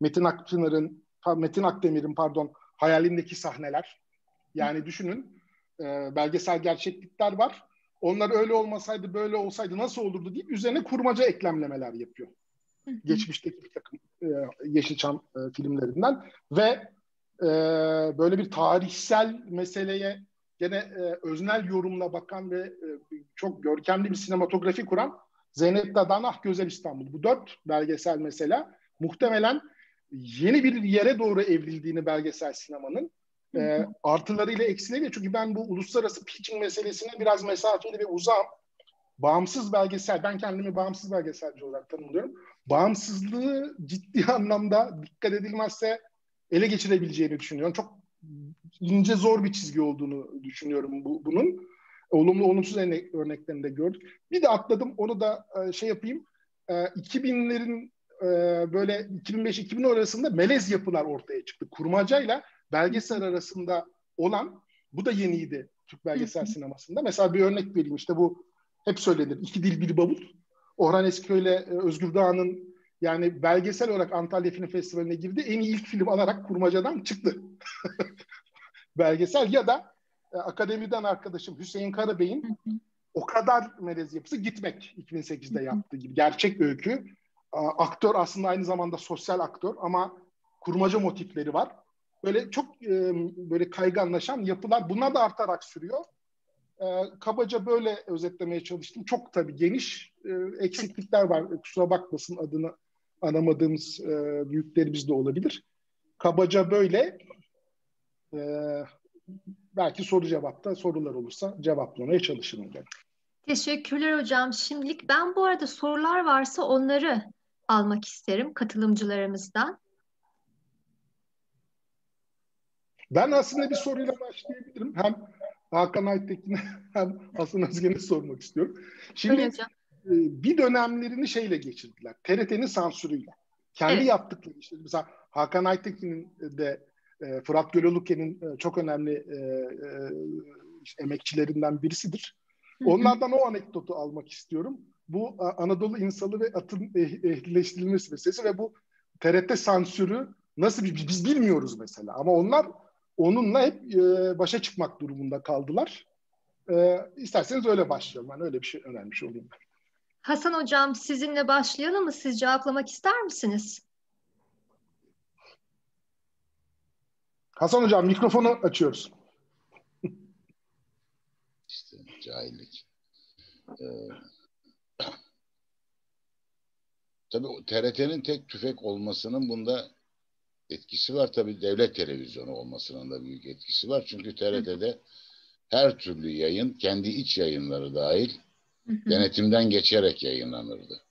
Metin Akdemir'in hayalindeki sahneler. Yani düşünün belgesel gerçeklikler var. Onlar öyle olmasaydı, böyle olsaydı nasıl olurdu deyip üzerine kurmaca eklemlemeler yapıyor. Geçmişteki bir takım Yeşilçam filmlerinden ve böyle bir tarihsel meseleye gene öznel yorumla bakan ve çok görkemli bir sinematografi kuran Zeynep Dadanah Güzel İstanbul. Bu 4 belgesel mesela muhtemelen yeni bir yere doğru evrildiğini belgesel sinemanın artılarıyla eksileriyle. Çünkü ben bu uluslararası pitching meselesine biraz mesafeli ve uzağım. Bağımsız belgesel, ben kendimi bağımsız belgeselci olarak tanımlıyorum. Bağımsızlığı ciddi anlamda dikkat edilmezse ele geçirebileceğini düşünüyorum. Çok ince, zor bir çizgi olduğunu düşünüyorum bunun. Olumlu, olumsuz örneklerini de gördük. Bir de atladım, onu da yapayım. 2000'lerin böyle 2005-2010 arasında melez yapılar ortaya çıktı. Kurmacayla belgesel arasında olan, bu da yeniydi Türk belgesel sinemasında. Mesela bir örnek vereyim, işte bu hep söylenir. İki Dil Bir Bavul. Orhan Eskö ile Özgür Dağ'ın yani belgesel olarak Antalya Film Festivali'ne girdi. En iyi ilk film alarak kurmacadan çıktı. Belgesel ya da akademiden arkadaşım Hüseyin Karabey'in o kadar melez yapısı Gitmek 2008'de yaptığı gibi. Gerçek öykü. Aktör aslında aynı zamanda sosyal aktör ama kurmaca motifleri var. Böyle çok böyle kayganlaşan yapılar. Bunlar da artarak sürüyor. Kabaca böyle özetlemeye çalıştım. Çok tabii geniş eksiklikler var. Kusura bakmasın, adını anamadığımız büyüklerimiz de olabilir. Kabaca böyle. Belki soru cevapta sorular olursa cevaplamaya çalışırım. Yani. Teşekkürler hocam. Şimdilik ben bu arada sorular varsa onları almak isterim katılımcılarımızdan. Ben aslında bir soruyla başlayabilirim. Hem Hakan Aytekin'e hem Hasan Özgen'e sormak istiyorum. Şimdi bir dönemlerini şeyle geçirdiler. TRT'nin sansürüyle. Kendi yaptıkları işte mesela Hakan Aytekin'in de Fırat Gölolukken'in çok önemli emekçilerinden birisidir. Onlardan o anekdotu almak istiyorum. Bu Anadolu insanı ve atın ehlileştirilmesi meselesi ve bu TRT sansürü nasıl biz bilmiyoruz mesela. Ama onlar onunla hep başa çıkmak durumunda kaldılar. İsterseniz öyle başlayalım. Ben öyle bir şey önermiş olayım. Hasan hocam, sizinle başlayalım mı? Siz cevaplamak ister misiniz? Hasan hocam, mikrofonu açıyoruz. İşte cahillik. Tabii TRT'nin tek tüfek olmasının bunda etkisi var. Tabii devlet televizyonu olmasının da büyük etkisi var. Çünkü TRT'de her türlü yayın, kendi iç yayınları dahil denetimden geçerek yayınlanırdı.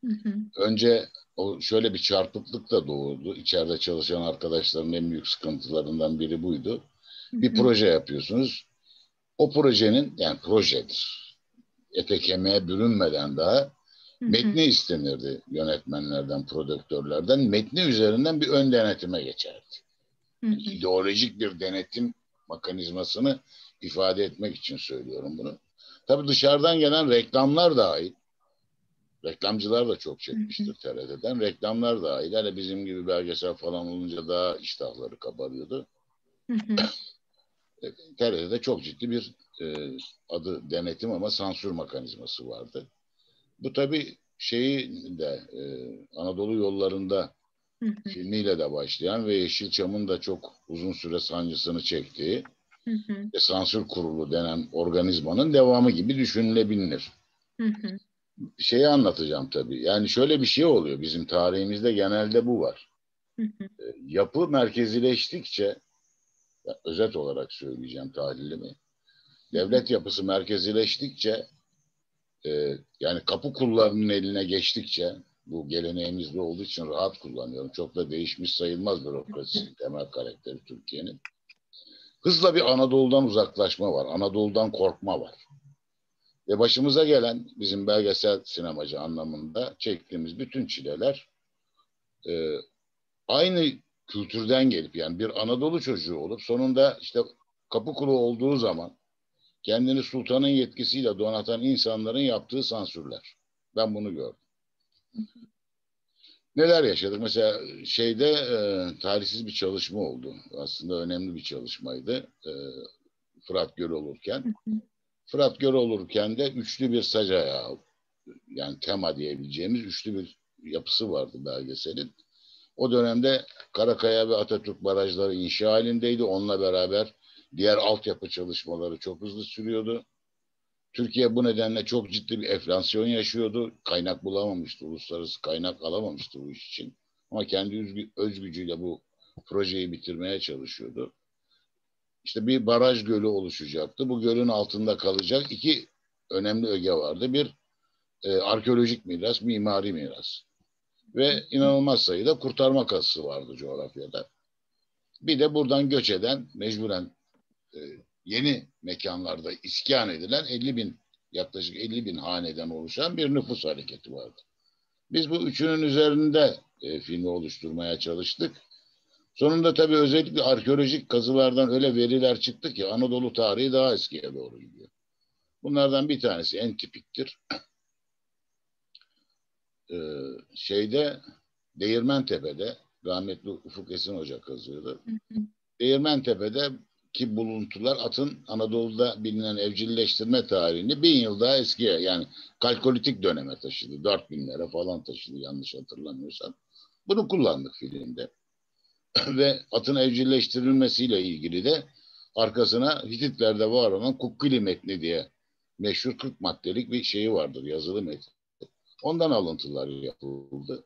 Hı hı. Önce o şöyle bir çarpıklık da doğurdu. İçeride çalışan arkadaşların en büyük sıkıntılarından biri buydu. Hı Bir hı. proje yapıyorsunuz. O projenin, yani projedir, ete kemiğe bürünmeden daha Hı hı. metni istenirdi yönetmenlerden, prodüktörlerden. Metni üzerinden bir ön denetime geçerdi. Hı Yani hı. ideolojik bir denetim mekanizmasını ifade etmek için söylüyorum bunu. Tabii dışarıdan gelen reklamlar dahil, reklamcılar da çok Hı hı. çekmiştir TRT'den. Reklamlar dahil. Hele bizim gibi belgesel falan olunca daha iştahları kabarıyordu. Hı hı. TRT'de çok ciddi bir adı denetim ama sansür mekanizması vardı. Bu tabii şeyi de Anadolu Yolları'nda Hı hı. filmiyle de başlayan ve Yeşilçam'ın da çok uzun süre sancısını çektiği Hı hı. sansür kurulu denen organizmanın devamı gibi düşünülebilir. Hı hı. Şeyi anlatacağım tabii. Yani şöyle bir şey oluyor. Bizim tarihimizde genelde bu var. Hı hı. Yapı merkezileştikçe, özet olarak söyleyeceğim tahlilimi. Devlet yapısı merkezileştikçe, yani kapı kullarının eline geçtikçe, bu geleneğimizde olduğu için rahat kullanıyorum. Çok da değişmiş sayılmaz bürokrasinin temel karakteri Türkiye'nin. Hızla bir Anadolu'dan uzaklaşma var. Anadolu'dan korkma var. Ve başımıza gelen bizim belgesel sinemacı anlamında çektiğimiz bütün çileler e, aynı kültürden gelip, yani bir Anadolu çocuğu olup sonunda işte Kapıkulu olduğu zaman kendini sultanın yetkisiyle donatan insanların yaptığı sansürler. Ben bunu gördüm. Neler yaşadık? Mesela şeyde talihsiz bir çalışma oldu. Aslında önemli bir çalışmaydı. Fırat Göl olurken. Hı hı. Fırat Göl olurken de üçlü bir sac ayağı, yani tema diyebileceğimiz üçlü bir yapısı vardı belgeselin. O dönemde Karakaya ve Atatürk barajları inşa halindeydi. Onunla beraber diğer altyapı çalışmaları çok hızlı sürüyordu. Türkiye bu nedenle çok ciddi bir enflasyon yaşıyordu. Kaynak bulamamıştı, uluslararası kaynak alamamıştı bu iş için. Ama kendi öz gücüyle bu projeyi bitirmeye çalışıyordu. İşte bir baraj gölü oluşacaktı. Bu gölün altında kalacak iki önemli öge vardı. Bir arkeolojik miras, mimari miras. Ve inanılmaz sayıda kurtarma kazısı vardı coğrafyada. Bir de buradan göç eden, mecburen e, yeni mekanlarda iskan edilen yaklaşık 50 bin haneden oluşan bir nüfus hareketi vardı. Biz bu üçünün üzerinde filmi oluşturmaya çalıştık. Sonunda tabii özellikle arkeolojik kazılardan öyle veriler çıktı ki Anadolu tarihi daha eskiye doğru gidiyor. Bunlardan bir tanesi en tipiktir. Şeyde Değirmentepe'de rahmetli Ufuk Esin Hoca kazıyordu. Hı hı. Değirmentepe'de ki buluntular atın Anadolu'da bilinen evcilleştirme tarihini 1000 yıl daha eskiye, yani Kalkolitik döneme taşıdı. 4000'lere falan taşıdı yanlış hatırlamıyorsam. Bunu kullandık filmde. Ve atın evcilleştirilmesiyle ilgili de arkasına Hititlerde var olan Kukkili metni diye meşhur 40 maddelik bir şeyi vardır, yazılı metni. Ondan alıntılar yapıldı.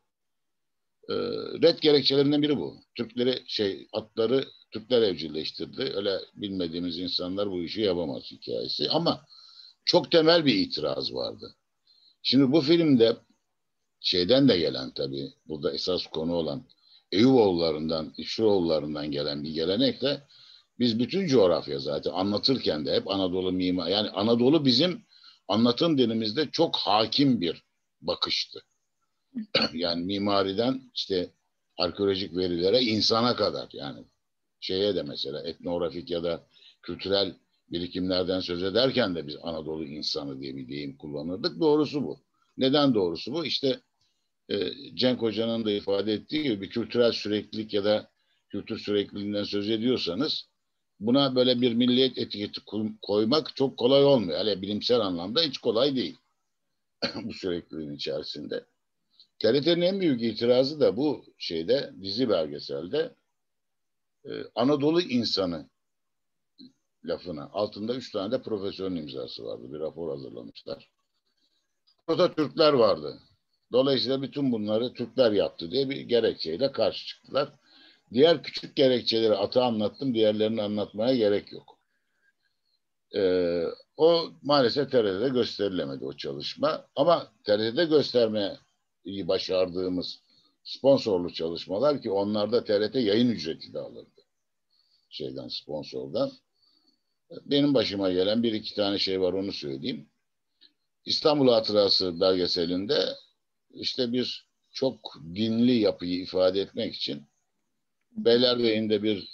Red gerekçelerinden biri bu. Atları Türkler evcilleştirdi. Öyle bilmediğimiz insanlar bu işi yapamaz hikayesi. Ama çok temel bir itiraz vardı. Şimdi bu filmde şeyden de gelen, tabii burada esas konu olan Eyüboğullarından, İşçioğullarından gelen bir gelenekle biz bütün coğrafya zaten anlatırken de hep Anadolu mimar, yani Anadolu bizim anlatım dilimizde çok hakim bir bakıştı. Yani mimariden işte arkeolojik verilere, insana kadar, yani şeye de mesela etnografik ya da kültürel birikimlerden söz ederken de biz Anadolu insanı diye bir deyim kullanırdık. Doğrusu bu. Neden doğrusu bu? İşte Cenk Hoca'nın da ifade ettiği gibi bir kültürel süreklilik ya da kültür sürekliliğinden söz ediyorsanız buna böyle bir milliyet etiketi koymak çok kolay olmuyor. Hele bilimsel anlamda hiç kolay değil bu sürekliliğin içerisinde. TRT'nin en büyük itirazı da bu şeyde, dizi belgeselde Anadolu insanı lafına altında 3 tane de profesörün imzası vardı. Bir rapor hazırlamışlar. Orada Türkler vardı. Dolayısıyla bütün bunları Türkler yaptı diye bir gerekçeyle karşı çıktılar. Diğer küçük gerekçeleri At'a anlattım. Diğerlerini anlatmaya gerek yok. O maalesef TRT'de gösterilemedi o çalışma. Ama TRT'de göstermeye iyi başardığımız sponsorlu çalışmalar ki onlarda TRT yayın ücreti de alırdı. Sponsordan. Benim başıma gelen bir iki tane şey var, onu söyleyeyim. İstanbul Hatırası belgeselinde işte bir çok dinli yapıyı ifade etmek için Beylerbeyi'nde bir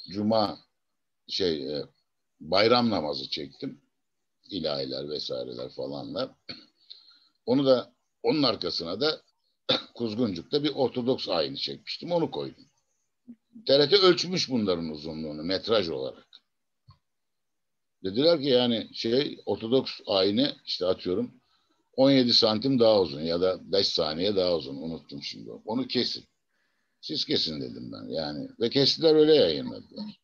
bayram namazı çektim. İlahiler vesaireler falanla. Onun arkasına da Kuzguncuk'ta bir Ortodoks ayini çekmiştim. Onu koydum. TRT ölçmüş bunların uzunluğunu metraj olarak. Dediler ki yani Ortodoks ayini işte atıyorum 17 santim daha uzun ya da 5 saniye daha uzun. Unuttum şimdi. Onu kesin. Siz kesin dedim ben yani. Ve kestiler, öyle yayınladılar.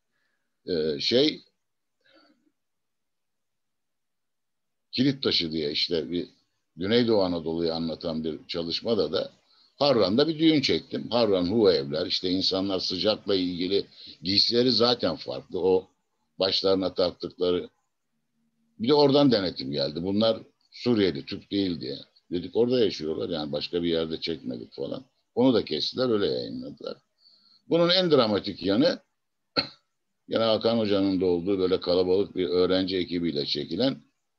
Kilittaşı diye işte bir Güneydoğu Anadolu'yu anlatan bir çalışmada da Harran'da bir düğün çektim. Harran, Huva evler. İşte insanlar sıcakla ilgili giysileri zaten farklı. O başlarına taktıkları. Bir de oradan denetim geldi. Bunlar Suriyeli, Türk değil diye. Dedik orada yaşıyorlar yani, başka bir yerde çekmedik falan. Onu da kestiler, öyle yayınladılar. Bunun en dramatik yanı gene Hakan Hoca'nın da olduğu böyle kalabalık bir öğrenci ekibiyle çekilen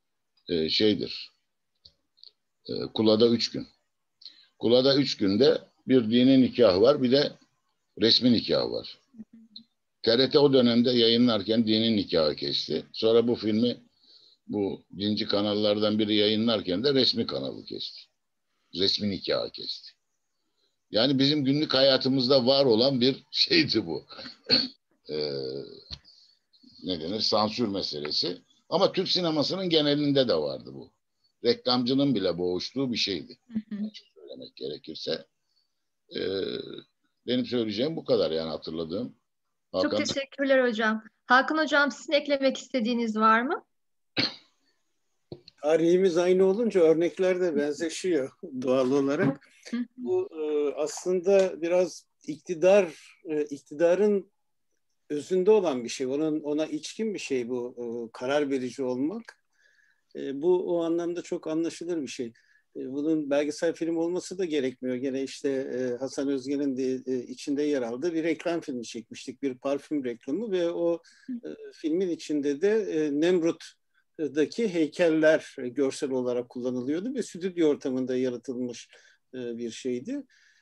Kula'da 3 gün. Kula'da 3 günde bir dini nikah var, bir de resmi nikah var. TRT o dönemde yayınlarken dini nikahı kesti. Sonra bu filmi bu dinci kanallardan biri yayınlarken de resmi kanalı kesti. Resmi nikahı kesti. Yani bizim günlük hayatımızda var olan bir şeydi bu. Ne denir? Sansür meselesi. Ama Türk sinemasının genelinde de vardı bu. Reklamcının bile boğuştuğu bir şeydi. Açık söylemek gerekirse. Benim söyleyeceğim bu kadar yani, hatırladığım. Çok teşekkürler hocam. Hakan hocam, sizin eklemek istediğiniz var mı? Tarihimiz aynı olunca örnekler de benzeşiyor doğal olarak. Bu aslında biraz iktidarın özünde olan bir şey. Ona içkin bir şey bu karar verici olmak. Bu o anlamda çok anlaşılır bir şey. Bunun belgesel film olması da gerekmiyor. Gene işte Hasan Özgen'in de içinde yer aldığı bir reklam filmi çekmiştik. Bir parfüm reklamı ve o filmin içinde de Nemrut'daki heykeller görsel olarak kullanılıyordu ve stüdyo ortamında yaratılmış bir şeydi.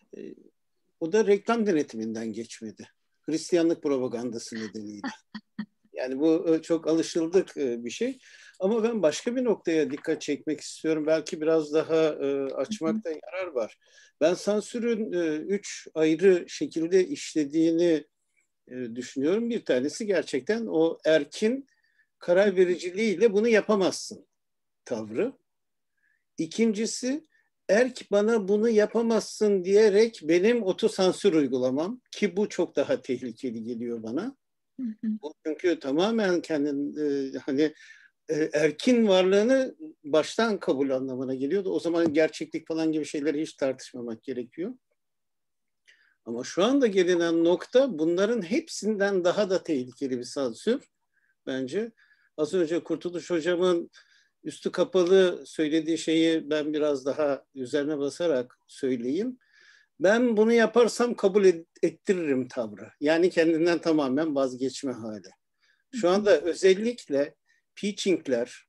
O da reklam denetiminden geçmedi. Hristiyanlık propagandası nedeniyle. Yani bu çok alışıldık bir şey. Ama ben başka bir noktaya dikkat çekmek istiyorum. Belki biraz daha açmakta yarar var. Ben sansürün 3 ayrı şekilde işlediğini düşünüyorum. Bir tanesi gerçekten o erkin karar vericiliğiyle bunu yapamazsın tavrı. İkincisi, erk bana bunu yapamazsın diyerek benim otosansür uygulamam, ki bu çok daha tehlikeli geliyor bana. Bu çünkü tamamen kendin erkin varlığını baştan kabul anlamına geliyordu. O zaman gerçeklik falan gibi şeyleri hiç tartışmamak gerekiyor. Ama şu anda gelinen nokta bunların hepsinden daha da tehlikeli bir sansür bence. Az önce Kurtuluş Hocam'ın üstü kapalı söylediği şeyi ben biraz daha üzerine basarak söyleyeyim. Ben bunu yaparsam kabul ettiririm tavrı. Yani kendinden tamamen vazgeçme hali. Şu anda özellikle pitchingler,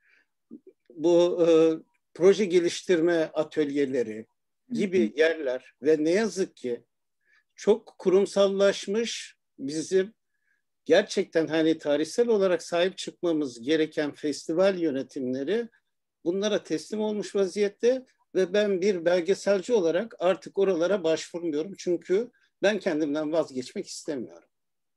bu proje geliştirme atölyeleri gibi yerler ve ne yazık ki çok kurumsallaşmış, bizim gerçekten tarihsel olarak sahip çıkmamız gereken festival yönetimleri bunlara teslim olmuş vaziyette ve ben bir belgeselci olarak artık oralara başvurmuyorum. Çünkü ben kendimden vazgeçmek istemiyorum.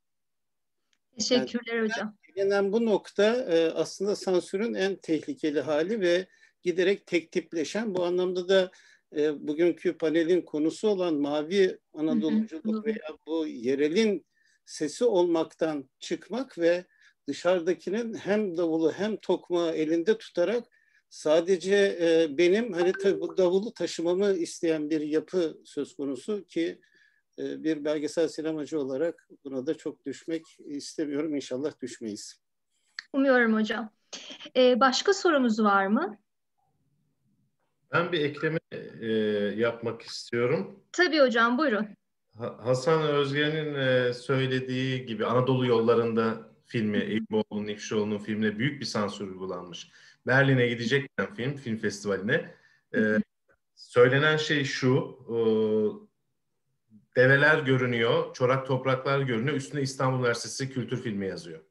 Teşekkürler hocam. Yani bu nokta aslında sansürün en tehlikeli hali ve giderek tek tipleşen, bu anlamda da bugünkü panelin konusu olan mavi Anadoluculuk veya bu yerelin sesi olmaktan çıkmak ve dışarıdakinin hem davulu hem tokmağı elinde tutarak sadece benim davulu taşımamı isteyen bir yapı söz konusu ki bir belgesel sinemacı olarak buna da çok düşmek istemiyorum. İnşallah düşmeyiz. Umuyorum hocam. Başka sorumuz var mı? Ben bir ekleme yapmak istiyorum. Tabii hocam, buyurun. Hasan Özgen'in söylediği gibi Anadolu Yolları'nda filmi, Eyüboğlu'nun, İfşoğlu'nun filmine büyük bir sansür uygulanmış. Berlin'e gidecekken film festivaline. Söylenen şey şu, develer görünüyor, çorak topraklar görünüyor, üstüne İstanbul Üniversitesi kültür filmi yazıyor.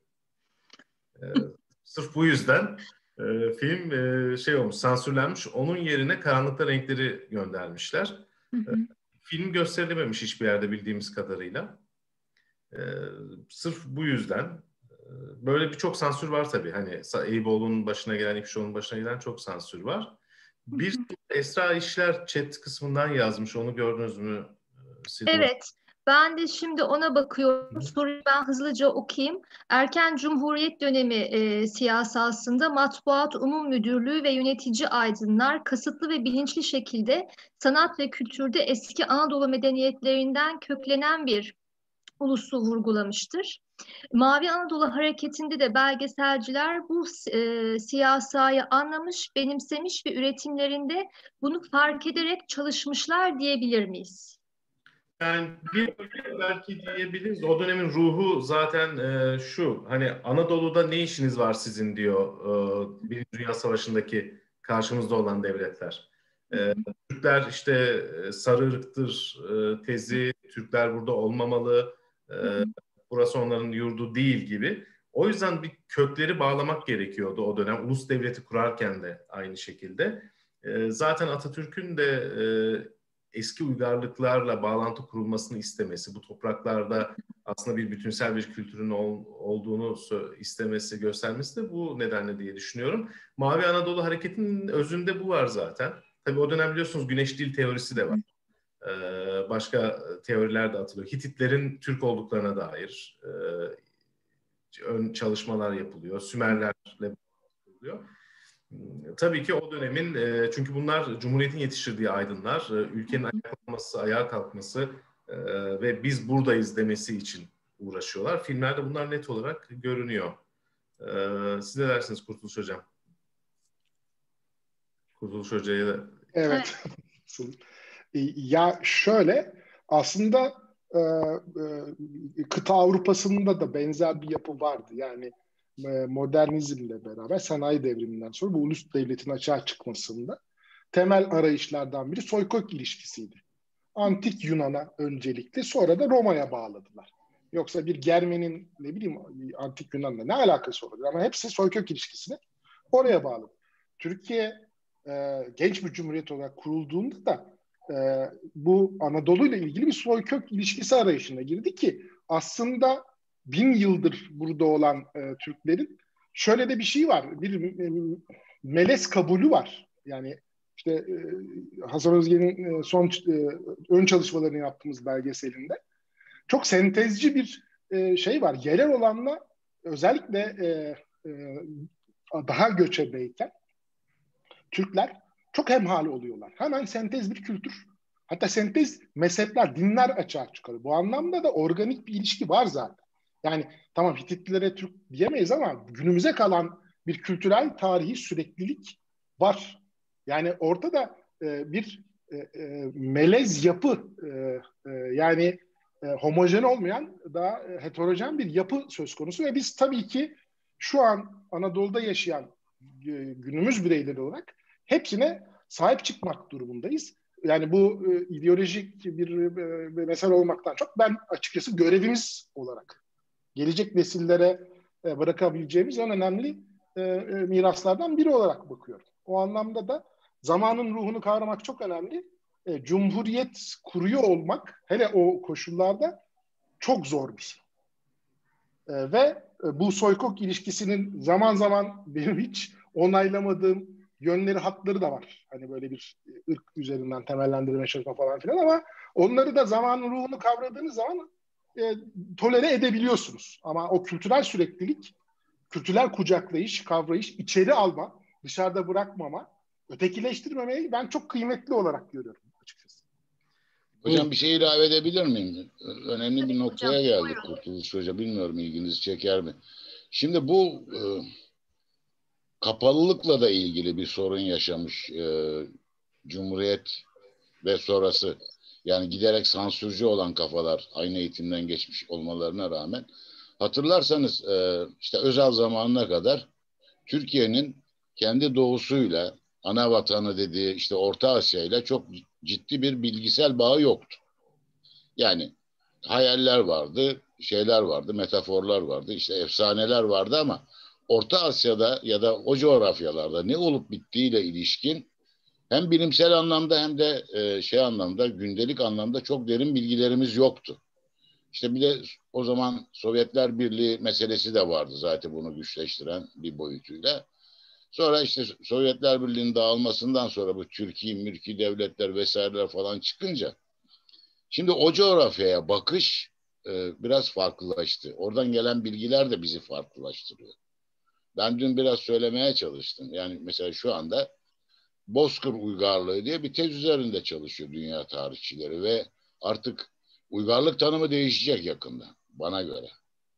Sırf bu yüzden film şey olmuş, sansürlenmiş. Onun yerine Karanlıkta Renkleri göndermişler. Film gösterilememiş hiçbir yerde bildiğimiz kadarıyla. Sırf bu yüzden böyle birçok sansür var tabii. Hani Eyüboğlu'nun başına gelen, İpşoğlu'nun başına gelen çok sansür var. Bir Esra İşler chat kısmından yazmış. Onu gördünüz mü? Evet. Ben de şimdi ona bakıyorum. Soruyu ben hızlıca okuyayım. Erken Cumhuriyet dönemi siyasalsında Matbuat Umum Müdürlüğü ve yönetici aydınlar kasıtlı ve bilinçli şekilde sanat ve kültürde eski Anadolu medeniyetlerinden köklenen bir ulusu vurgulamıştır. Mavi Anadolu Hareketi'nde de belgeselciler bu siyasayı anlamış, benimsemiş ve üretimlerinde bunu fark ederek çalışmışlar diyebilir miyiz? Yani bir belki diyebiliriz. O dönemin ruhu zaten şu. Hani Anadolu'da ne işiniz var sizin diyor Birinci Dünya Savaşı'ndaki karşımızda olan devletler. Türkler işte sarı ırktır tezi, Türkler burada olmamalı, burası onların yurdu değil gibi. O yüzden bir kökleri bağlamak gerekiyordu o dönem. Ulus devleti kurarken de aynı şekilde. Zaten Atatürk'ün de eski uygarlıklarla bağlantı kurulmasını istemesi, bu topraklarda aslında bir bütünsel bir kültürün olduğunu istemesi, göstermesi de bu nedenle diye düşünüyorum. Mavi Anadolu Hareketi'nin özünde bu var zaten. Tabii o dönem biliyorsunuz güneş dil teorisi de var. Başka teoriler de atılıyor. Hititlerin Türk olduklarına dair ön çalışmalar yapılıyor. Sümerlerle yapılıyor. Tabii ki o dönemin, çünkü bunlar Cumhuriyet'in yetiştirdiği aydınlar, ülkenin ayaklanması, ayağa kalkması ve biz buradayız demesi için uğraşıyorlar. Filmlerde bunlar net olarak görünüyor. Siz ne dersiniz Kurtuluş Hocam? Kurtuluş Hoca'ya da... Evet. Ya şöyle, aslında kıta Avrupa'sında da benzer bir yapı vardı. Yani modernizmle beraber sanayi devriminden sonra bu ulus devletin açığa çıkmasında temel arayışlardan biri Soykök ilişkisiydi. Antik Yunan'a öncelikle, sonra da Roma'ya bağladılar. Yoksa bir Germen'in ne bileyim Antik Yunan'la ne alakası olabilir, ama hepsi Soykök ilişkisini oraya bağladı. Türkiye genç bir cumhuriyet olarak kurulduğunda da bu Anadolu ile ilgili bir soykök ilişkisi arayışına girdi ki aslında 1000 yıldır burada olan Türklerin şöyle de bir şey var. Bir melez kabulü var. Yani işte Hasan Özgen'in son ön çalışmalarını yaptığımız belgeselinde çok sentezci bir şey var. Yerel olanla özellikle daha göçebeyken Türkler çok hemhal oluyorlar. Hemen sentez bir kültür. Hatta sentez mezhepler, dinler açığa çıkarıyor. Bu anlamda da organik bir ilişki var zaten. Yani tamam Hititlere Türk diyemeyiz ama günümüze kalan bir kültürel tarihi süreklilik var. Yani ortada bir melez yapı, yani homojen olmayan, daha heterojen bir yapı söz konusu ve biz tabii ki şu an Anadolu'da yaşayan günümüz bireyleri olarak hepsine sahip çıkmak durumundayız. Yani bu ideolojik bir mesele olmaktan çok ben açıkçası görevimiz olarak gelecek nesillere bırakabileceğimiz en önemli miraslardan biri olarak bakıyorum. O anlamda da zamanın ruhunu kavramak çok önemli. Cumhuriyet kuruyor olmak hele o koşullarda çok zor bir şey. Ve bu Soykok ilişkisinin zaman zaman benim hiç onaylamadığım yönleri, hatları da var. Hani böyle bir ırk üzerinden temellendirme çalışma falan filan, ama onları da zamanın ruhunu kavradığınız zaman tolere edebiliyorsunuz. Ama o kültürel süreklilik, kültürel kucaklayış, kavrayış, içeri alma, dışarıda bırakmama, ötekileştirmemeyi ben çok kıymetli olarak görüyorum açıkçası. Hocam bir şey ilave edebilir miyim? Önemli Tabii bir noktaya hocam, geldik Kurtuluş Hoca. Bilmiyorum ilginizi çeker mi? Şimdi bu kapalılıkla da ilgili bir sorun yaşamış Cumhuriyet ve sonrası, yani giderek sansürcü olan kafalar aynı eğitimden geçmiş olmalarına rağmen, hatırlarsanız işte Özal zamanına kadar Türkiye'nin kendi doğusuyla, ana vatanı dediği işte Orta Asya ile çok ciddi bir bilgisel bağı yoktu. Yani hayaller vardı, şeyler vardı, metaforlar vardı, işte efsaneler vardı ama Orta Asya'da ya da o coğrafyalarda ne olup bittiğiyle ilişkin hem bilimsel anlamda hem de şey anlamda, gündelik anlamda çok derin bilgilerimiz yoktu. İşte bir de o zaman Sovyetler Birliği meselesi de vardı zaten bunu güçleştiren bir boyutuyla. Sonra işte Sovyetler Birliği'nin dağılmasından sonra bu Türkiye, mülki devletler vesaireler falan çıkınca şimdi o coğrafyaya bakış biraz farklılaştı. Oradan gelen bilgiler de bizi farklılaştırıyor. Ben dün biraz söylemeye çalıştım. Yani mesela şu anda Bozkır Uygarlığı diye bir tez üzerinde çalışıyor dünya tarihçileri ve artık uygarlık tanımı değişecek yakında bana göre.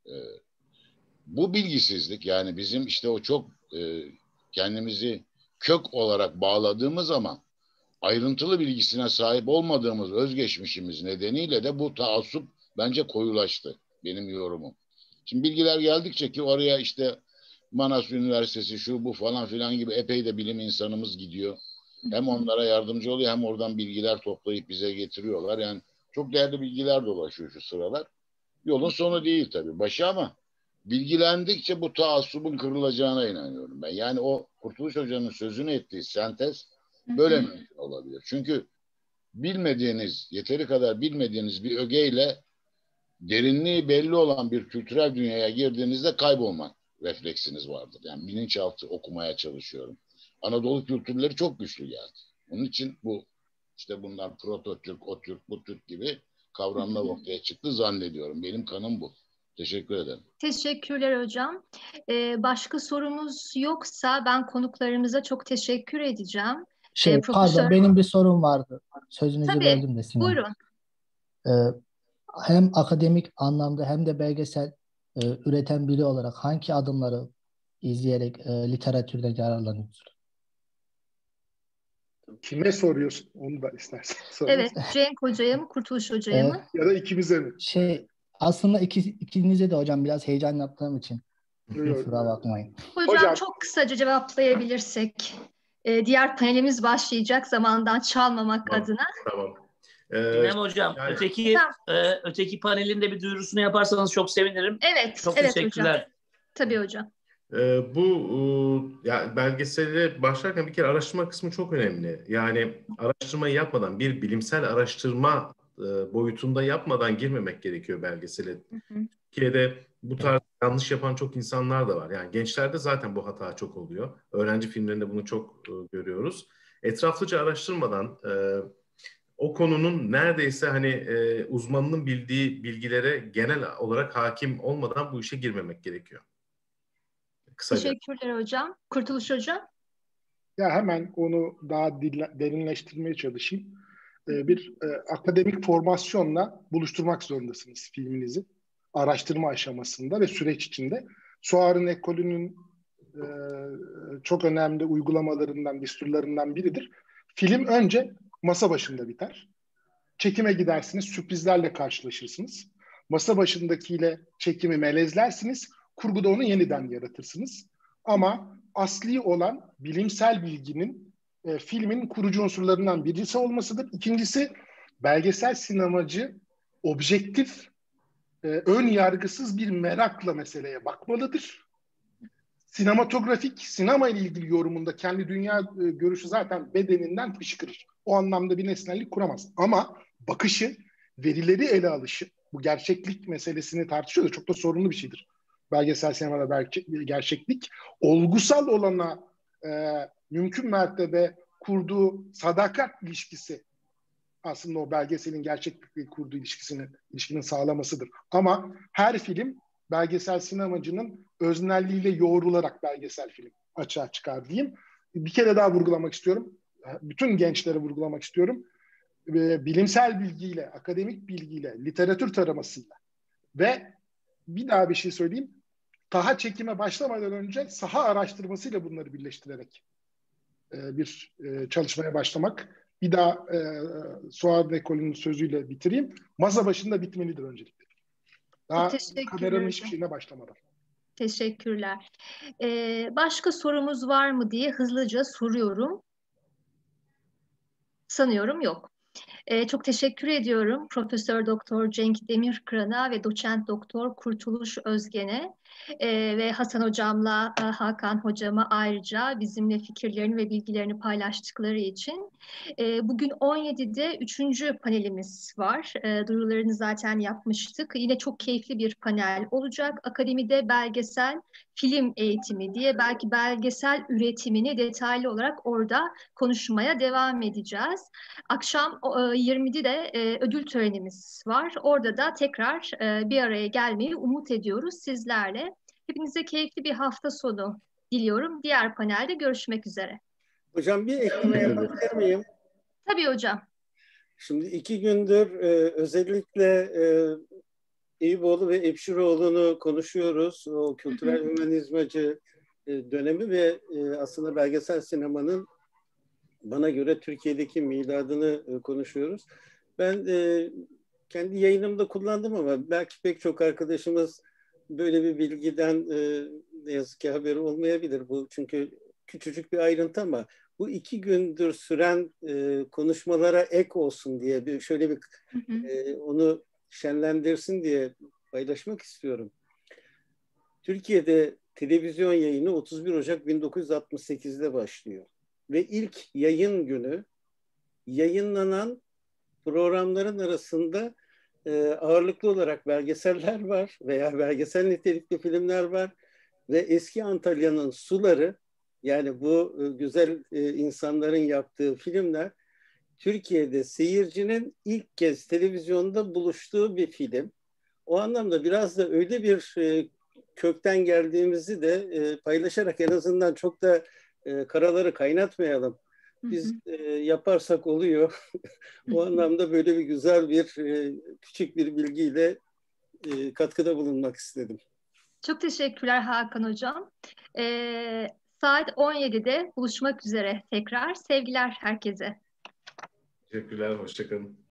Bu bilgisizlik, yani bizim işte o çok kendimizi kök olarak bağladığımız ama ayrıntılı bilgisine sahip olmadığımız özgeçmişimiz nedeniyle de bu taassup bence koyulaştı, benim yorumum. Şimdi bilgiler geldikçe ki oraya işte Manas Üniversitesi şu bu falan filan gibi epey de bilim insanımız gidiyor. Hem onlara yardımcı oluyor hem oradan bilgiler toplayıp bize getiriyorlar. Yani çok değerli bilgiler dolaşıyor şu sıralar. Yolun sonu değil tabii, başı, ama bilgilendikçe bu taassubun kırılacağına inanıyorum ben. Yani o Kurtuluş Hoca'nın sözünü ettiği sentez böyle mümkün olabilir. Çünkü bilmediğiniz, yeteri kadar bilmediğiniz bir ögeyle derinliği belli olan bir kültürel dünyaya girdiğinizde kaybolma refleksiniz vardır. Yani bilinçaltı okumaya çalışıyorum. Anadolu kültürleri çok güçlü geldi. Onun için bu işte bunlar Proto-Türk, o Türk, bu Türk gibi kavramlar ortaya çıktı zannediyorum. Benim kanım bu. Teşekkür ederim. Teşekkürler hocam. Başka sorumuz yoksa ben konuklarımıza çok teşekkür edeceğim. Pardon, benim bir sorum vardı. Sözünüzü Tabii, böldüm de Sinan. buyurun. Ee, Hem akademik anlamda hem de belgesel üreten biri olarak hangi adımları izleyerek literatürden yararlanıyorsunuz? Kime soruyorsun? Onu da istersen sorun. Evet, Cenk Hoca'ya mı, Kurtuluş Hoca'ya mı? Ya da ikimize mi? Aslında ikinize de hocam, biraz heyecan yaptığım için. Kusura bakmayın. Hocam çok kısaca cevaplayabilirsek. Diğer panelimiz başlayacak, zamandan çalmamak adına. Tamam. Sinem hocam, yani... öteki panelin de bir duyurusunu yaparsanız çok sevinirim. Evet, çok evet teşekkürler. Hocam. Tabii hocam. Yani belgesele başlarken bir kere araştırma kısmı çok önemli. Yani araştırmayı yapmadan, bir bilimsel araştırma boyutunda yapmadan girmemek gerekiyor belgesele. Türkiye'de bu tarz yanlış yapan çok insanlar da var. Yani gençlerde zaten bu hata çok oluyor. Öğrenci filmlerinde bunu çok görüyoruz. Etraflıca araştırmadan o konunun neredeyse hani uzmanının bildiği bilgilere genel olarak hakim olmadan bu işe girmemek gerekiyor. Kısaca. Teşekkürler hocam. Kurtuluş Hocam. Ya hemen onu daha derinleştirmeye çalışayım. Bir akademik formasyonla buluşturmak zorundasınız filminizi. Araştırma aşamasında ve süreç içinde. Suar'ın ekolünün çok önemli uygulamalarından, düsturlarından biridir. Film önce masa başında biter. Çekime gidersiniz, sürprizlerle karşılaşırsınız. Masa başındakiyle çekimi melezlersiniz, kurguda onu yeniden yaratırsınız. Ama asli olan bilimsel bilginin filmin kurucu unsurlarından birisi olmasıdır. İkincisi, belgesel sinemacı objektif, ön yargısız bir merakla meseleye bakmalıdır. Sinematografik, sinema ile ilgili yorumunda kendi dünya görüşü zaten bedeninden fışkırır. O anlamda bir nesnellik kuramaz. Ama bakışı, verileri ele alışı, bu gerçeklik meselesini tartışıyoruz. Çok da sorunlu bir şeydir. Belgesel sinemada gerçeklik, olgusal olana mümkün mertebe kurduğu sadakat ilişkisi aslında o belgeselin gerçeklikle kurduğu ilişkinin sağlamasıdır. Ama her film belgesel sinemacının öznelliğiyle yoğrularak belgesel film açığa çıkar diyeyim. Bir kere daha vurgulamak istiyorum. Bütün gençlere vurgulamak istiyorum. Bilimsel bilgiyle, akademik bilgiyle, literatür taramasıyla ve bir daha bir şey söyleyeyim. Saha çekime başlamadan önce saha araştırmasıyla bunları birleştirerek bir çalışmaya başlamak. Bir daha Suat Ekolü'nün sözüyle bitireyim. Masa başında bitmelidir öncelikle. Daha kameranın hiçbir şeyine başlamadan. Teşekkürler. Başka sorumuz var mı diye hızlıca soruyorum. Sanıyorum yok. Çok teşekkür ediyorum Profesör Doktor Cenk Demirkıran'a ve Doçent Doktor Kurtuluş Özgen'e ve Hasan Hocam'la Hakan Hocam'a ayrıca bizimle fikirlerini ve bilgilerini paylaştıkları için. Bugün 17'de 3. panelimiz var. Duyurularını zaten yapmıştık. Yine çok keyifli bir panel olacak. Akademide belgesel film eğitimi diye belki belgesel üretimini detaylı olarak orada konuşmaya devam edeceğiz. Akşam 20'de de ödül törenimiz var. Orada da tekrar bir araya gelmeyi umut ediyoruz sizlerle. Hepinize keyifli bir hafta sonu diliyorum. Diğer panelde görüşmek üzere. Hocam bir ekleme yapabilir miyim? Tabii hocam. Şimdi 2 gündür özellikle Eyüboğlu ve Epşiroğlu'nu konuşuyoruz. O kültürel hümanizmacı dönemi ve aslında belgesel sinemanın bana göre Türkiye'deki miladını konuşuyoruz. Ben kendi yayınımda kullandım ama belki pek çok arkadaşımız böyle bir bilgiden ne yazık ki haberi olmayabilir. Bu çünkü küçücük bir ayrıntı ama bu 2 gündür süren konuşmalara ek olsun diye şöyle bir onu şenlendirsin diye paylaşmak istiyorum. Türkiye'de televizyon yayını 31 Ocak 1968'de başlıyor. Ve ilk yayın günü yayınlanan programların arasında ağırlıklı olarak belgeseller var veya belgesel nitelikli filmler var ve eski Antalya'nın suları, yani bu güzel insanların yaptığı filmler Türkiye'de seyircinin ilk kez televizyonda buluştuğu bir film. O anlamda biraz da öyle bir kökten geldiğimizi de paylaşarak en azından çok da karaları kaynatmayalım. Biz yaparsak oluyor. O anlamda böyle bir güzel bir küçük bir bilgiyle katkıda bulunmak istedim. Çok teşekkürler Hakan Hocam. Saat 17'de buluşmak üzere tekrar. Sevgiler herkese. Teşekkürler, hoşça kalın.